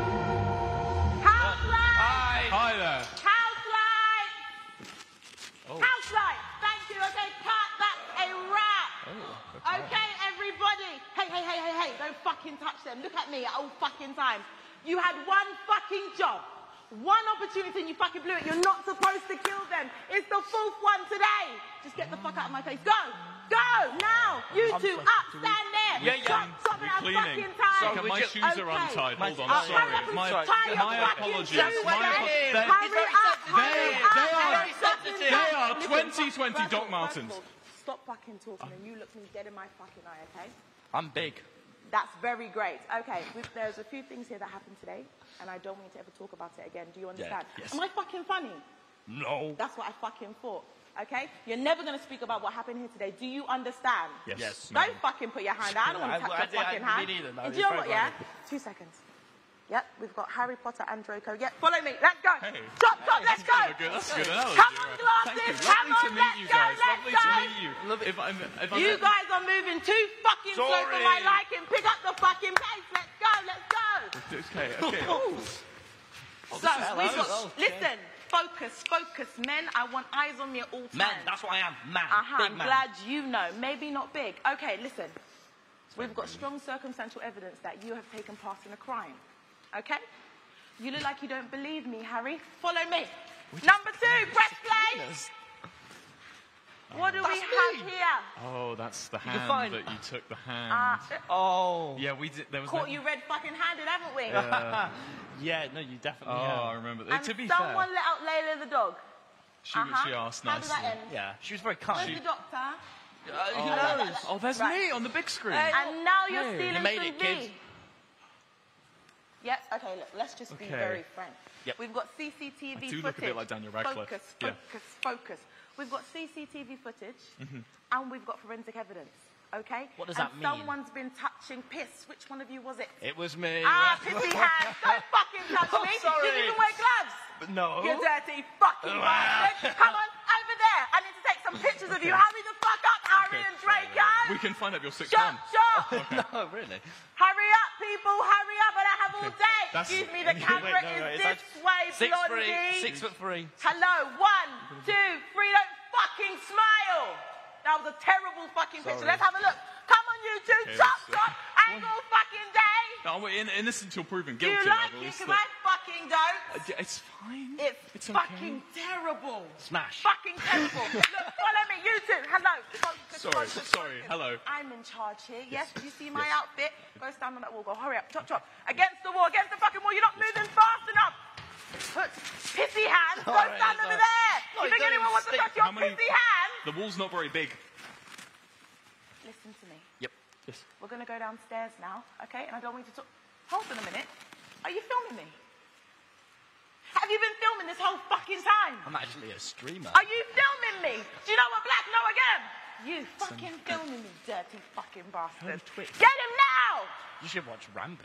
Houselight! Hi there. Houselight! Oh. Houselight! Thank you. Okay, cut. That's a wrap. Oh, Okay, everybody. Hey. Don't fucking touch them. Look at me at all fucking times. You had one fucking job. One opportunity and you fucking blew it. You're not supposed to kill them. It's the fourth one today. Just get the fuck out of my face. Go! Now! You two up, stand there. Yeah. Stop it, Cleaning. fucking time. Okay, my shoes are untied. Hold on, Hurry sorry. up and My tie your fucking apologies. shoes, okay? They are 2020 Doc Martens. Stop fucking talking and you look me dead in my fucking eye, okay? I'm big. That's very great. Okay, there's a few things here that happened today, and I don't want you to ever talk about it again. Do you understand? Yes. Am I fucking funny? No. That's what I fucking thought. Okay? You're never going to speak about what happened here today. Do you understand? Yes. Don't fucking put your hand out. I don't want to touch your fucking hand. Me neither. No, Do you know what, yeah? 2 seconds. Yep, we've got Harry Potter and Draco. Yep, follow me. Let's go. Hey. Stop, let's go. That's a good analogy. Come on, glasses. Thank you. Come Lovely on, to meet you guys. Lovely to meet you. If You guys are moving too fucking slow for my liking. Pick up the fucking pace. Let's go. Okay. So, we've got, listen, focus, men. I want eyes on me at all times. Man, that's what I am. Man. I'm Big man. glad you know. Maybe not big. Okay, listen. We've got strong circumstantial evidence that you have taken part in a crime. Okay? You look like you don't believe me, Harry. Follow me. Number 2, press play. What do we have here? Oh, that's the can hand find- that you took the hand. Oh. Yeah, we did. There was Caught you red fucking handed, haven't we? Yeah, no, you definitely Oh, have. I remember. And To be someone fair, let out Layla the dog. she asked How did that nicely. end? Yeah, she was very Where's kind. the doctor? Who knows? Oh, there's Right. me on the big screen. And now you're Hey. stealing You made some it, kids. V. Yep, okay, look, let's just be Okay. very frank. Yep. We've got CCTV I do footage. look a bit like Daniel Radcliffe. Focus. We've got CCTV footage and we've got forensic evidence, okay? What does that mean? Someone's been touching piss. Which one of you was it? It was me. Pissy hands. Don't fucking touch I'm me. sorry. You didn't even wear gloves. No. You dirty fucking bastard. Come on, over there. I need to take some pictures of you. Hurry the fuck up, Harry and Draco. We can find out your 6'1". Shut. No, really. Hurry up, people. Hurry up. I don't have all day. That's- Excuse me, the camera Wait, no, is it's this like way, 6'3". blondie. 6'3". Hello, 1, 2, 3. Don't fucking smile. That was a terrible fucking picture. Let's have a look. Come on, you two. Okay, Chop, let's go. chop. Ain't all fucking day. No, we're innocent until proven Do guilty. you like I it? believe. Because I fucking don't. It's fine. It's okay. fucking terrible. Smash. Fucking terrible. Look, follow me. You two. Hello. Focus. Sorry. Hello. I'm in charge here. Yes. Do you see my outfit? Go stand on that wall. Go. Hurry up. Chop, chop. Against the wall. Against the fucking wall. You're not moving fast enough. Put pissy hands. Go Alright, stand over no. there. No, You think don't anyone wants to stick. touch your How many- pissy hands? The wall's not very big. Listen to me. Yep. Yes. We're going to go downstairs now, okay? And I don't want you to talk. Hold on a minute. Are you filming me? Have you been filming this whole fucking time? I'm actually a streamer. Are you filming me? Do you know what Black know again? You fucking filming me, dirty fucking bastard. Get him now! You should watch Rambo.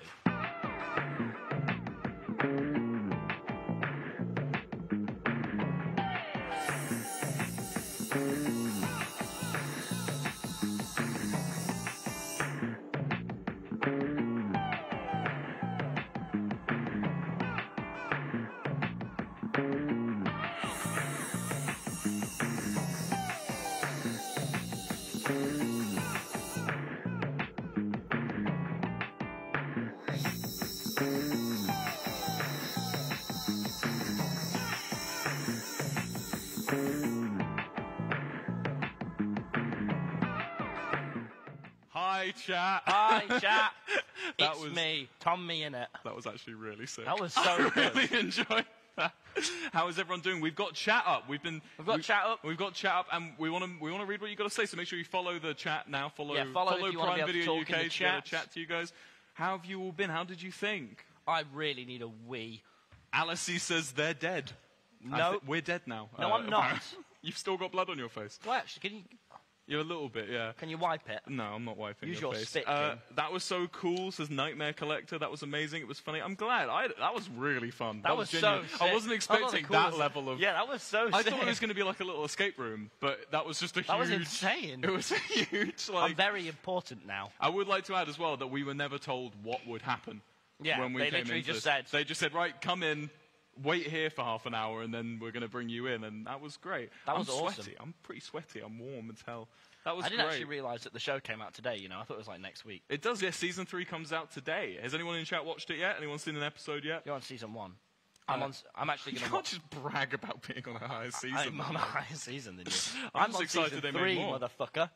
Hi, chat. Hi, chat. That it's was me, TommyInnit. That was actually really sick. That was so I good. really enjoyed that. How is everyone doing? We've got chat up. We've got chat up, and we want to read what you got to say. So make sure you follow the chat now. Follow Prime Video UK to chat to you guys. How have you all been? How did you think? I really need a wee. Alice says they're dead. No, we're dead now. No, I'm not. You've still got blood on your face. Well, actually, can you? You're a little bit, yeah. Can you wipe it? No, I'm not wiping Use your your face. spit, King. That was so cool, says Nightmare Collector. That was amazing. It was funny. I'm glad. That was really fun. That was genuine. so sick. I wasn't expecting that level of... Yeah, that was so I sick. thought it was going to be like a little escape room, but that was just a huge... That was insane. It was a huge, like... I'm very important now. I would like to add as well that we were never told what would happen when we came in. They just said, right, come in, wait here for half an hour, and then we're going to bring you in, and that was great. That was awesome. Sweaty. I'm pretty sweaty. I'm warm as hell. That was I didn't great. actually realise that the show came out today, you know. I thought it was like next week. It does, yes. Season 3 comes out today. Has anyone in chat watched it yet? Anyone seen an episode yet? You're on season 1. I'm actually going to... You can't just brag about being on a higher season. I'm on a higher season than you. I'm on excited season they 3, made more. motherfucker.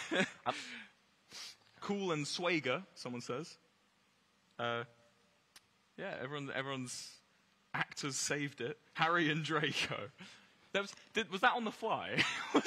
Cool and swagger, someone says. Yeah, everyone's actors saved it. Harry and Draco. Was that on the fly?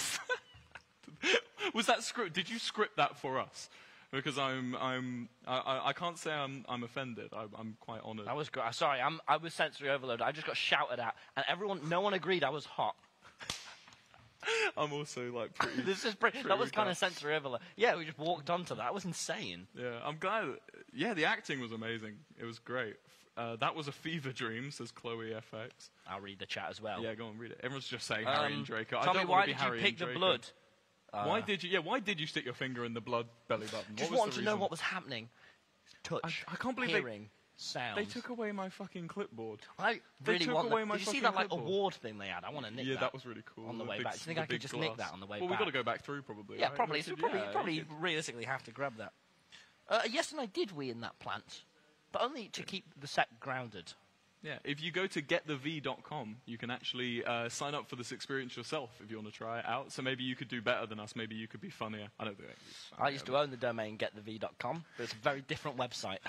Was that script? Did you script that for us? Because I can't say I'm offended. I'm quite honoured. That was great. Sorry, I was sensory overloaded. I just got shouted at, and no one agreed I was hot. I'm also like pretty. That was kind of sensory overload. Yeah, we just walked onto that. That was insane. Yeah, I'm glad. Yeah, the acting was amazing. It was great. That was a fever dream, says Chloe FX. I'll read the chat as well. Yeah, go on, read it. Everyone's just saying Harry and Draco. Tommy, I don't why want to did be Harry you pick and the Draco. blood? Why did you? Yeah, why did you stick your finger in the blood belly button? Just wanted to know what was happening. Touch. I can't believe hearing, sounds. They took away my fucking clipboard. I really want that. Did you see that like clipboard. award thing they had? I want to nick that. Yeah, that was really cool. On the way big, back. Do you think I could just nick that on the way back? Well, we've got to go back through probably. Yeah, right? probably. So probably realistically have to grab that. Yes, and I did wee in that plant, but only to keep the set grounded. Yeah, if you go to getthev.com, you can actually sign up for this experience yourself if you want to try it out. So maybe you could do better than us. Maybe you could be funnier. I don't think I used to own the domain getthev.com, but it's a very different website.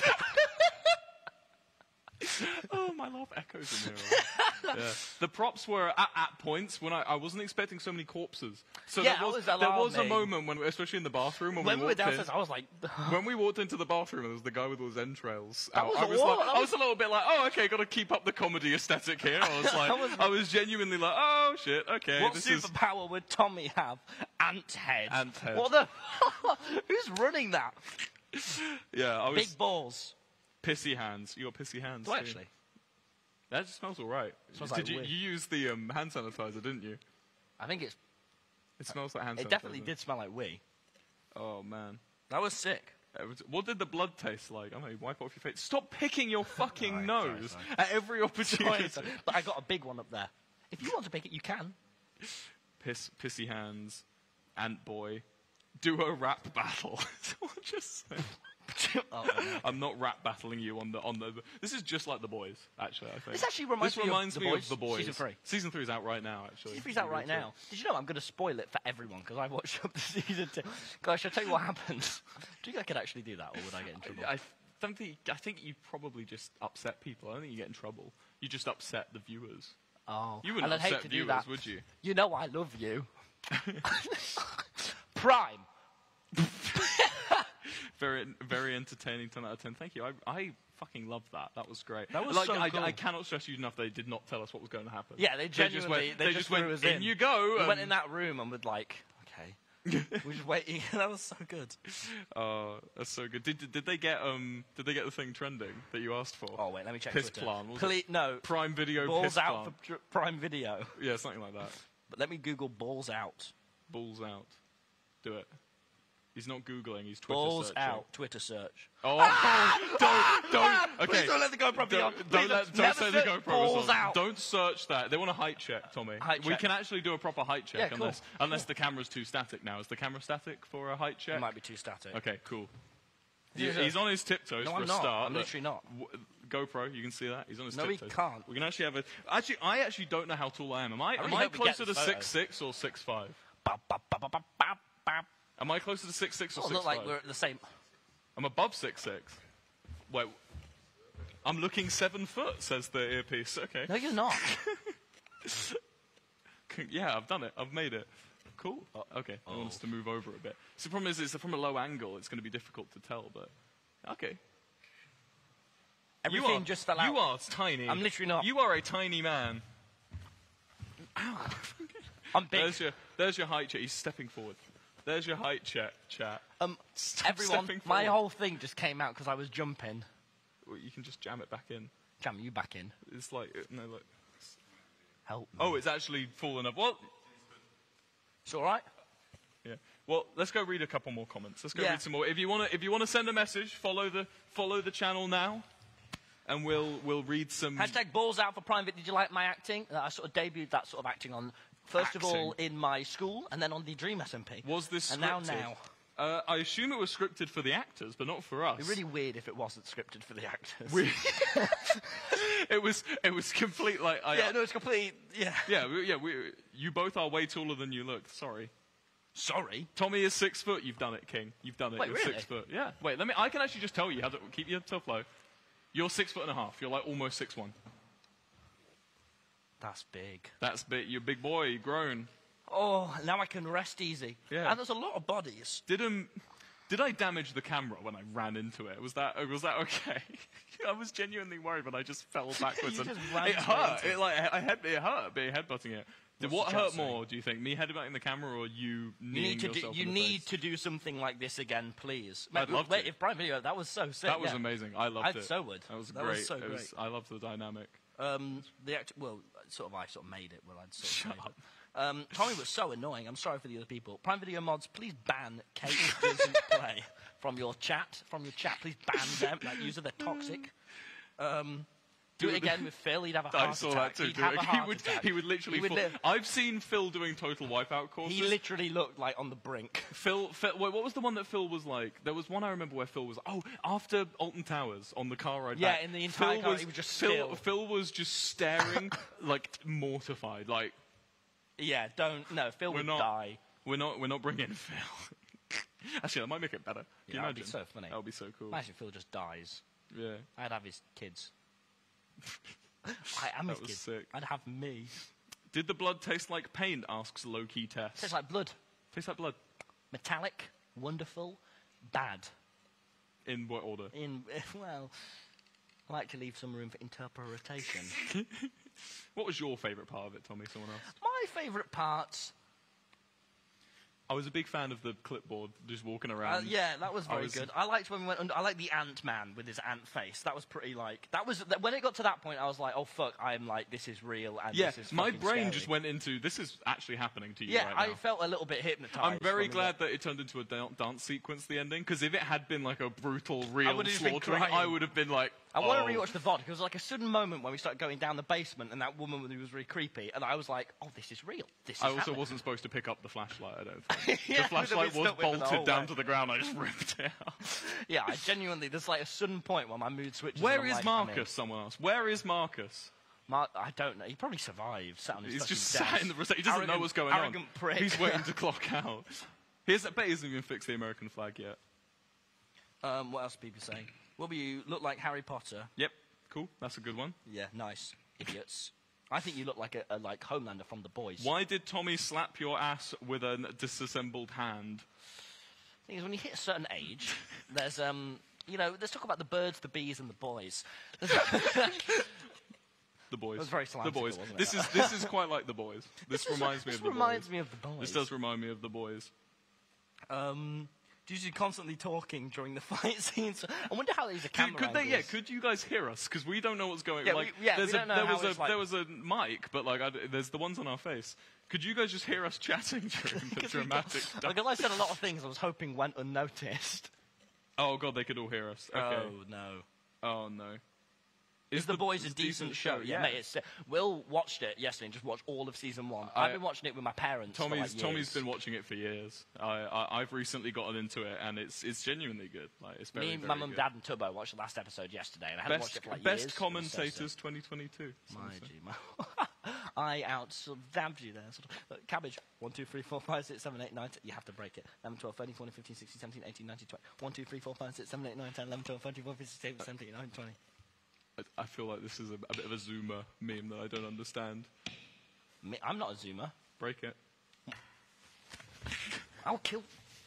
Oh, my laugh echoes in here. Yeah. The props were at points when I wasn't expecting so many corpses. So yeah, there was a moment when, especially in the bathroom, when we were downstairs, I was like, when we walked into the bathroom, there was the guy with all his entrails. I was a little bit like, oh, okay, got to keep up the comedy aesthetic here. I was like, I was genuinely like, oh shit, okay. What superpower would Tommy have? Ant head. Ant head. What the? Who's running that? Yeah, I was. Big balls. Pissy hands. You got pissy hands. Oh, actually. That just smells all right. You used the hand sanitizer, didn't you? I think it's... It smells like hand sanitizer. It definitely did smell like wee. Oh, man. That was sick. What did the blood taste like? I don't know, wipe off your face. Stop picking your fucking nose at every opportunity. But I got a big one up there. If you want to pick it, you can. Pissy hands, ant boy, duo rap battle. Someone just said... I'm not rap battling you on the. This is just like The Boys, actually. I think this actually reminds me of The Boys. Season 3. Season 3 is out right now, actually. Season 3 is out right now. Did you know I'm going to spoil it for everyone because I watched up to season 2? Guys, shall I tell you what happens? Do you think I could actually do that, or would I get in trouble? I think you probably just upset people. I don't think you get in trouble. You just upset the viewers. Oh, you wouldn't upset viewers, would you? You know I love you. Prime. Very, very entertaining. 10 out of 10. Thank you. I fucking loved that. That was great. That was so cool. I cannot stress you enough. They did not tell us what was going to happen. Yeah, they genuinely they just went in. You go. We went in that room and was like, okay, we're just waiting. That was so good. Oh, that's so good. Did they get the thing trending that you asked for? Oh wait, let me check. Piss Twitter. plan. No. Prime Video. Balls piss out plan. for Prime Video. Yeah, something like that. But let me Google balls out. Balls out. Do it. He's not Googling, he's Twitter balls searching. Out, Twitter search. Oh, don't. Okay. Please don't let the GoPro be on. Don't say the GoPro balls was on. out. Don't search that. They want a height check, Tommy. We can actually do a proper height check unless the camera's too static now. Is the camera static for a height check? It might be too static. Okay, cool. He's on his tiptoes for a start. I'm literally not. GoPro, you can see that? He's on his tiptoes. No, he can't. We can actually have a... Actually, I actually don't know how tall I am. Am I closer to 6'6" or 6'5"? Am I closer to 6'6" or 6'5"? Look like we're at the same... I'm above 6'6". Wait. I'm looking 7 foot, says the earpiece. Okay. No, you're not. Yeah, I've done it. I've made it. Cool. Okay. I want us to move over a bit. So the problem is, it's from a low angle. It's going to be difficult to tell, but okay. Everything just fell out. You are tiny. I'm literally not. You are a tiny man. Ow. I'm big. There's your height chat. He's stepping forward. There's your height chat. Everyone, my whole thing just came out because I was jumping. Well, you can just jam it back in. Jam you back in. It's like, no, look. Help me. Oh, it's actually fallen up. Well, it's all right. Yeah. Well, let's go read a couple more comments. Let's go read some more. If you want to send a message, follow the channel now, and we'll read some. Hashtag balls out for Prime Vid. Did you like my acting? I sort of debuted that sort of acting on first of all in my school, and then on the Dream SMP. Was this scripted? And now. I assume it was scripted for the actors, but not for us. It'd be really weird if it wasn't scripted for the actors. It was complete like. It's complete. Yeah. You both are way taller than you look. Sorry. Tommy is 6 foot. You've done it, King. You've done it. Wait, You're really? 6 foot. Yeah. Wait. I can actually just tell you how to keep yourself low. You're 6'1.5". You're like almost 6'1". That's big. That's big. You're a big boy. You've grown. Oh, now I can rest easy. Yeah. And there's a lot of bodies. Did I damage the camera when I ran into it? Was that okay? I was genuinely worried when I just fell backwards. It hurt. It hurt being headbutting it. What hurt more, do you think? Me headbutting the camera or you kneeing yourself You in the need face? to do something like this again, please. I'd love to. If Prime Video, that was so sick. That was amazing. I loved it. I so would. That was great. Was so great. I loved the dynamic. I sort of made it. Shut up. Tommy was so annoying. I'm sorry for the other people. Prime Video mods, please ban Kate doesn't play from your chat. Please ban them. Like, user, they're toxic. Do it again with Phil. He'd have a heart attack. I saw that too. He would literally fall. I've seen Phil doing total wipeout courses. He literally looked like on the brink. Phil, wait, what was the one that Phil was like? There was one I remember where Phil was. Oh, after Alton Towers on the car ride back. Yeah, in the entire car, he was just still. Phil was just staring, like mortified, like. Yeah, Phil would die. We're not bringing Phil. Actually, that might make it better. Can you imagine? That'd be so funny. That would be so cool. Imagine Phil just dies. Yeah. I'd have his kids. I am his kid. Sick. I'd have me. Did the blood taste like paint? Asks Low-Key Tess. Tastes like blood. Tastes like blood. Metallic, wonderful, bad. In what order? I like to leave some room for interpretation. What was your favourite part of it, Tommy? Someone else? My favourite parts. I was a big fan of the clipboard, just walking around. Yeah, that was very good. I liked when we went under. I liked the Ant-Man with his ant face. That was pretty when it got to that point, I was like, oh fuck, I'm like, this is real and this is my brain scary. just went into, this is actually happening to you right now. I felt a little bit hypnotized. I'm very glad that it turned into a dance sequence, the ending, because if it had been like a brutal, real slaughtering, I would have been like, I want to rewatch the VOD, because there was like a sudden moment when we started going down the basement and that woman who was really creepy, and I was like, oh, this is real. This is happening. Wasn't supposed to pick up the flashlight, I don't think. The flashlight was bolted down to the ground, I just ripped it out. Yeah, I genuinely, there's like a sudden point where my mood switches. Where is Marcus, someone else? Where is Marcus? I don't know. He probably survived. He's just sat in the reception. He doesn't know what's going on. Prick. He's waiting to clock out. I bet he hasn't even fixed the American flag yet. What else are people saying? Will you look like Harry Potter? Yep. Cool. That's a good one. Yeah, nice. Idiots. I think you look like a Homelander from The Boys. Why did Tommy slap your ass with a disassembled hand? The thing is, when you hit a certain age, there's, let's talk about the birds, the bees, and the boys. The Boys. It was very scientific, The Boys. Wasn't it? This is quite like The Boys. This reminds me of The Boys. This reminds me of The Boys. This does remind me of The Boys. Usually constantly talking during the fight scenes. I wonder how these are camera angles. Yeah, could you guys hear us? Because we don't know what's going on. There was a mic, but there's the ones on our face. Could you guys just hear us chatting during the dramatic stuff? Because I said a lot of things I was hoping went unnoticed. Oh god, they could all hear us. Okay. Oh no. Oh no. Is The Boys a decent show? Yeah, mate. Will watched it yesterday and just watched all of season 1. I've been watching it with my parents. Tommy's been watching it for years. I've recently gotten into it, and it's genuinely good. Like, it's very, my mum, dad, and Tubbo watched the last episode yesterday, and I hadn't watched it for years. Best commentators 2022. I out-stabbed you there. Sort of. Cabbage. 1, 2, 3, 4, 5, 6, 7, 8, 9, 10. You have to break it. 11, 12, 13, 14, 15, 16, 17, 18, 19, 20. 1, 2, 3, 4, 5, 6, 7, 8, 9, 10, 11, 12, 13, 14, 15, 16, 17, 18, 19, 20. I feel like this is a bit of a Zoomer meme that I don't understand. I'm not a Zoomer. Break it. I'll kill...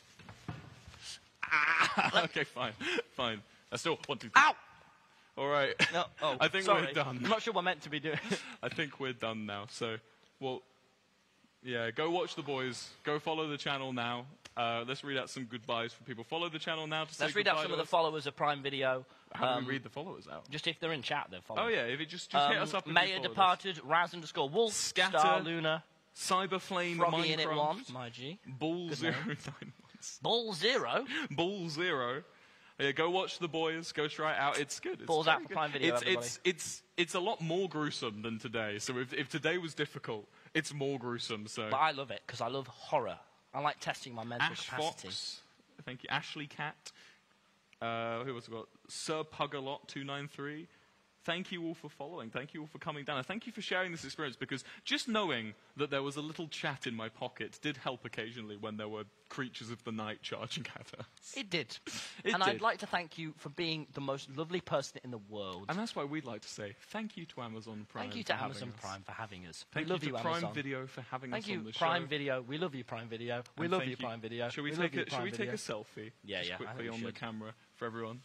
Okay, fine. That's still 1, 2, 3. Ow! All right. No, I think sorry. we're done. I'm not sure what I'm meant to be doing. I think we're done now. So, well, yeah, go watch The Boys. Go follow the channel now. Let's read out some goodbyes for people. Follow the channel now to say Let's read out some of the followers of Prime Video. How do we read the followers out? Just if they're in chat, they're following. Oh, yeah, if it just hit us up. Mayor Departed, Raz_Wolf, Scatter, Star Luna, Cyberflame, Froggy Minecraft, in it 1, my G. Bull Good 091. Bull 0? Bull 0. Yeah, go watch The Boys. Go try it out. It's good. It's Balls out for Prime Video, everybody. It's a lot more gruesome than today. So if today was difficult, it's more gruesome. So. But I love it because I love horror. I like testing my mental capacity. Fox. Thank you. Ashley Cat. Who else we got? Sir Pugalot 293. Thank you all for following. Thank you all for coming down. And thank you for sharing this experience, because just knowing that there was a little chat in my pocket did help occasionally when there were creatures of the night charging at us. It did. I'd like to thank you for being the most lovely person in the world. And that's why we'd like to say thank you to Amazon Prime. Thank you to Amazon Prime for having us. Thank you to Prime Video for having us on the show. Prime Video. We love you, Prime Video. We love you, Prime Video. Should we take a selfie? Yeah, just quickly on the camera for everyone.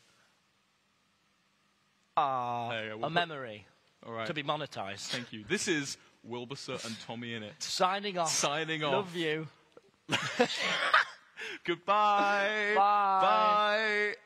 A memory. All right. To be monetized. Thank you. This is Wilbur Soot and TommyInnit. Signing off. Signing off. Love you. Goodbye. Bye. Bye.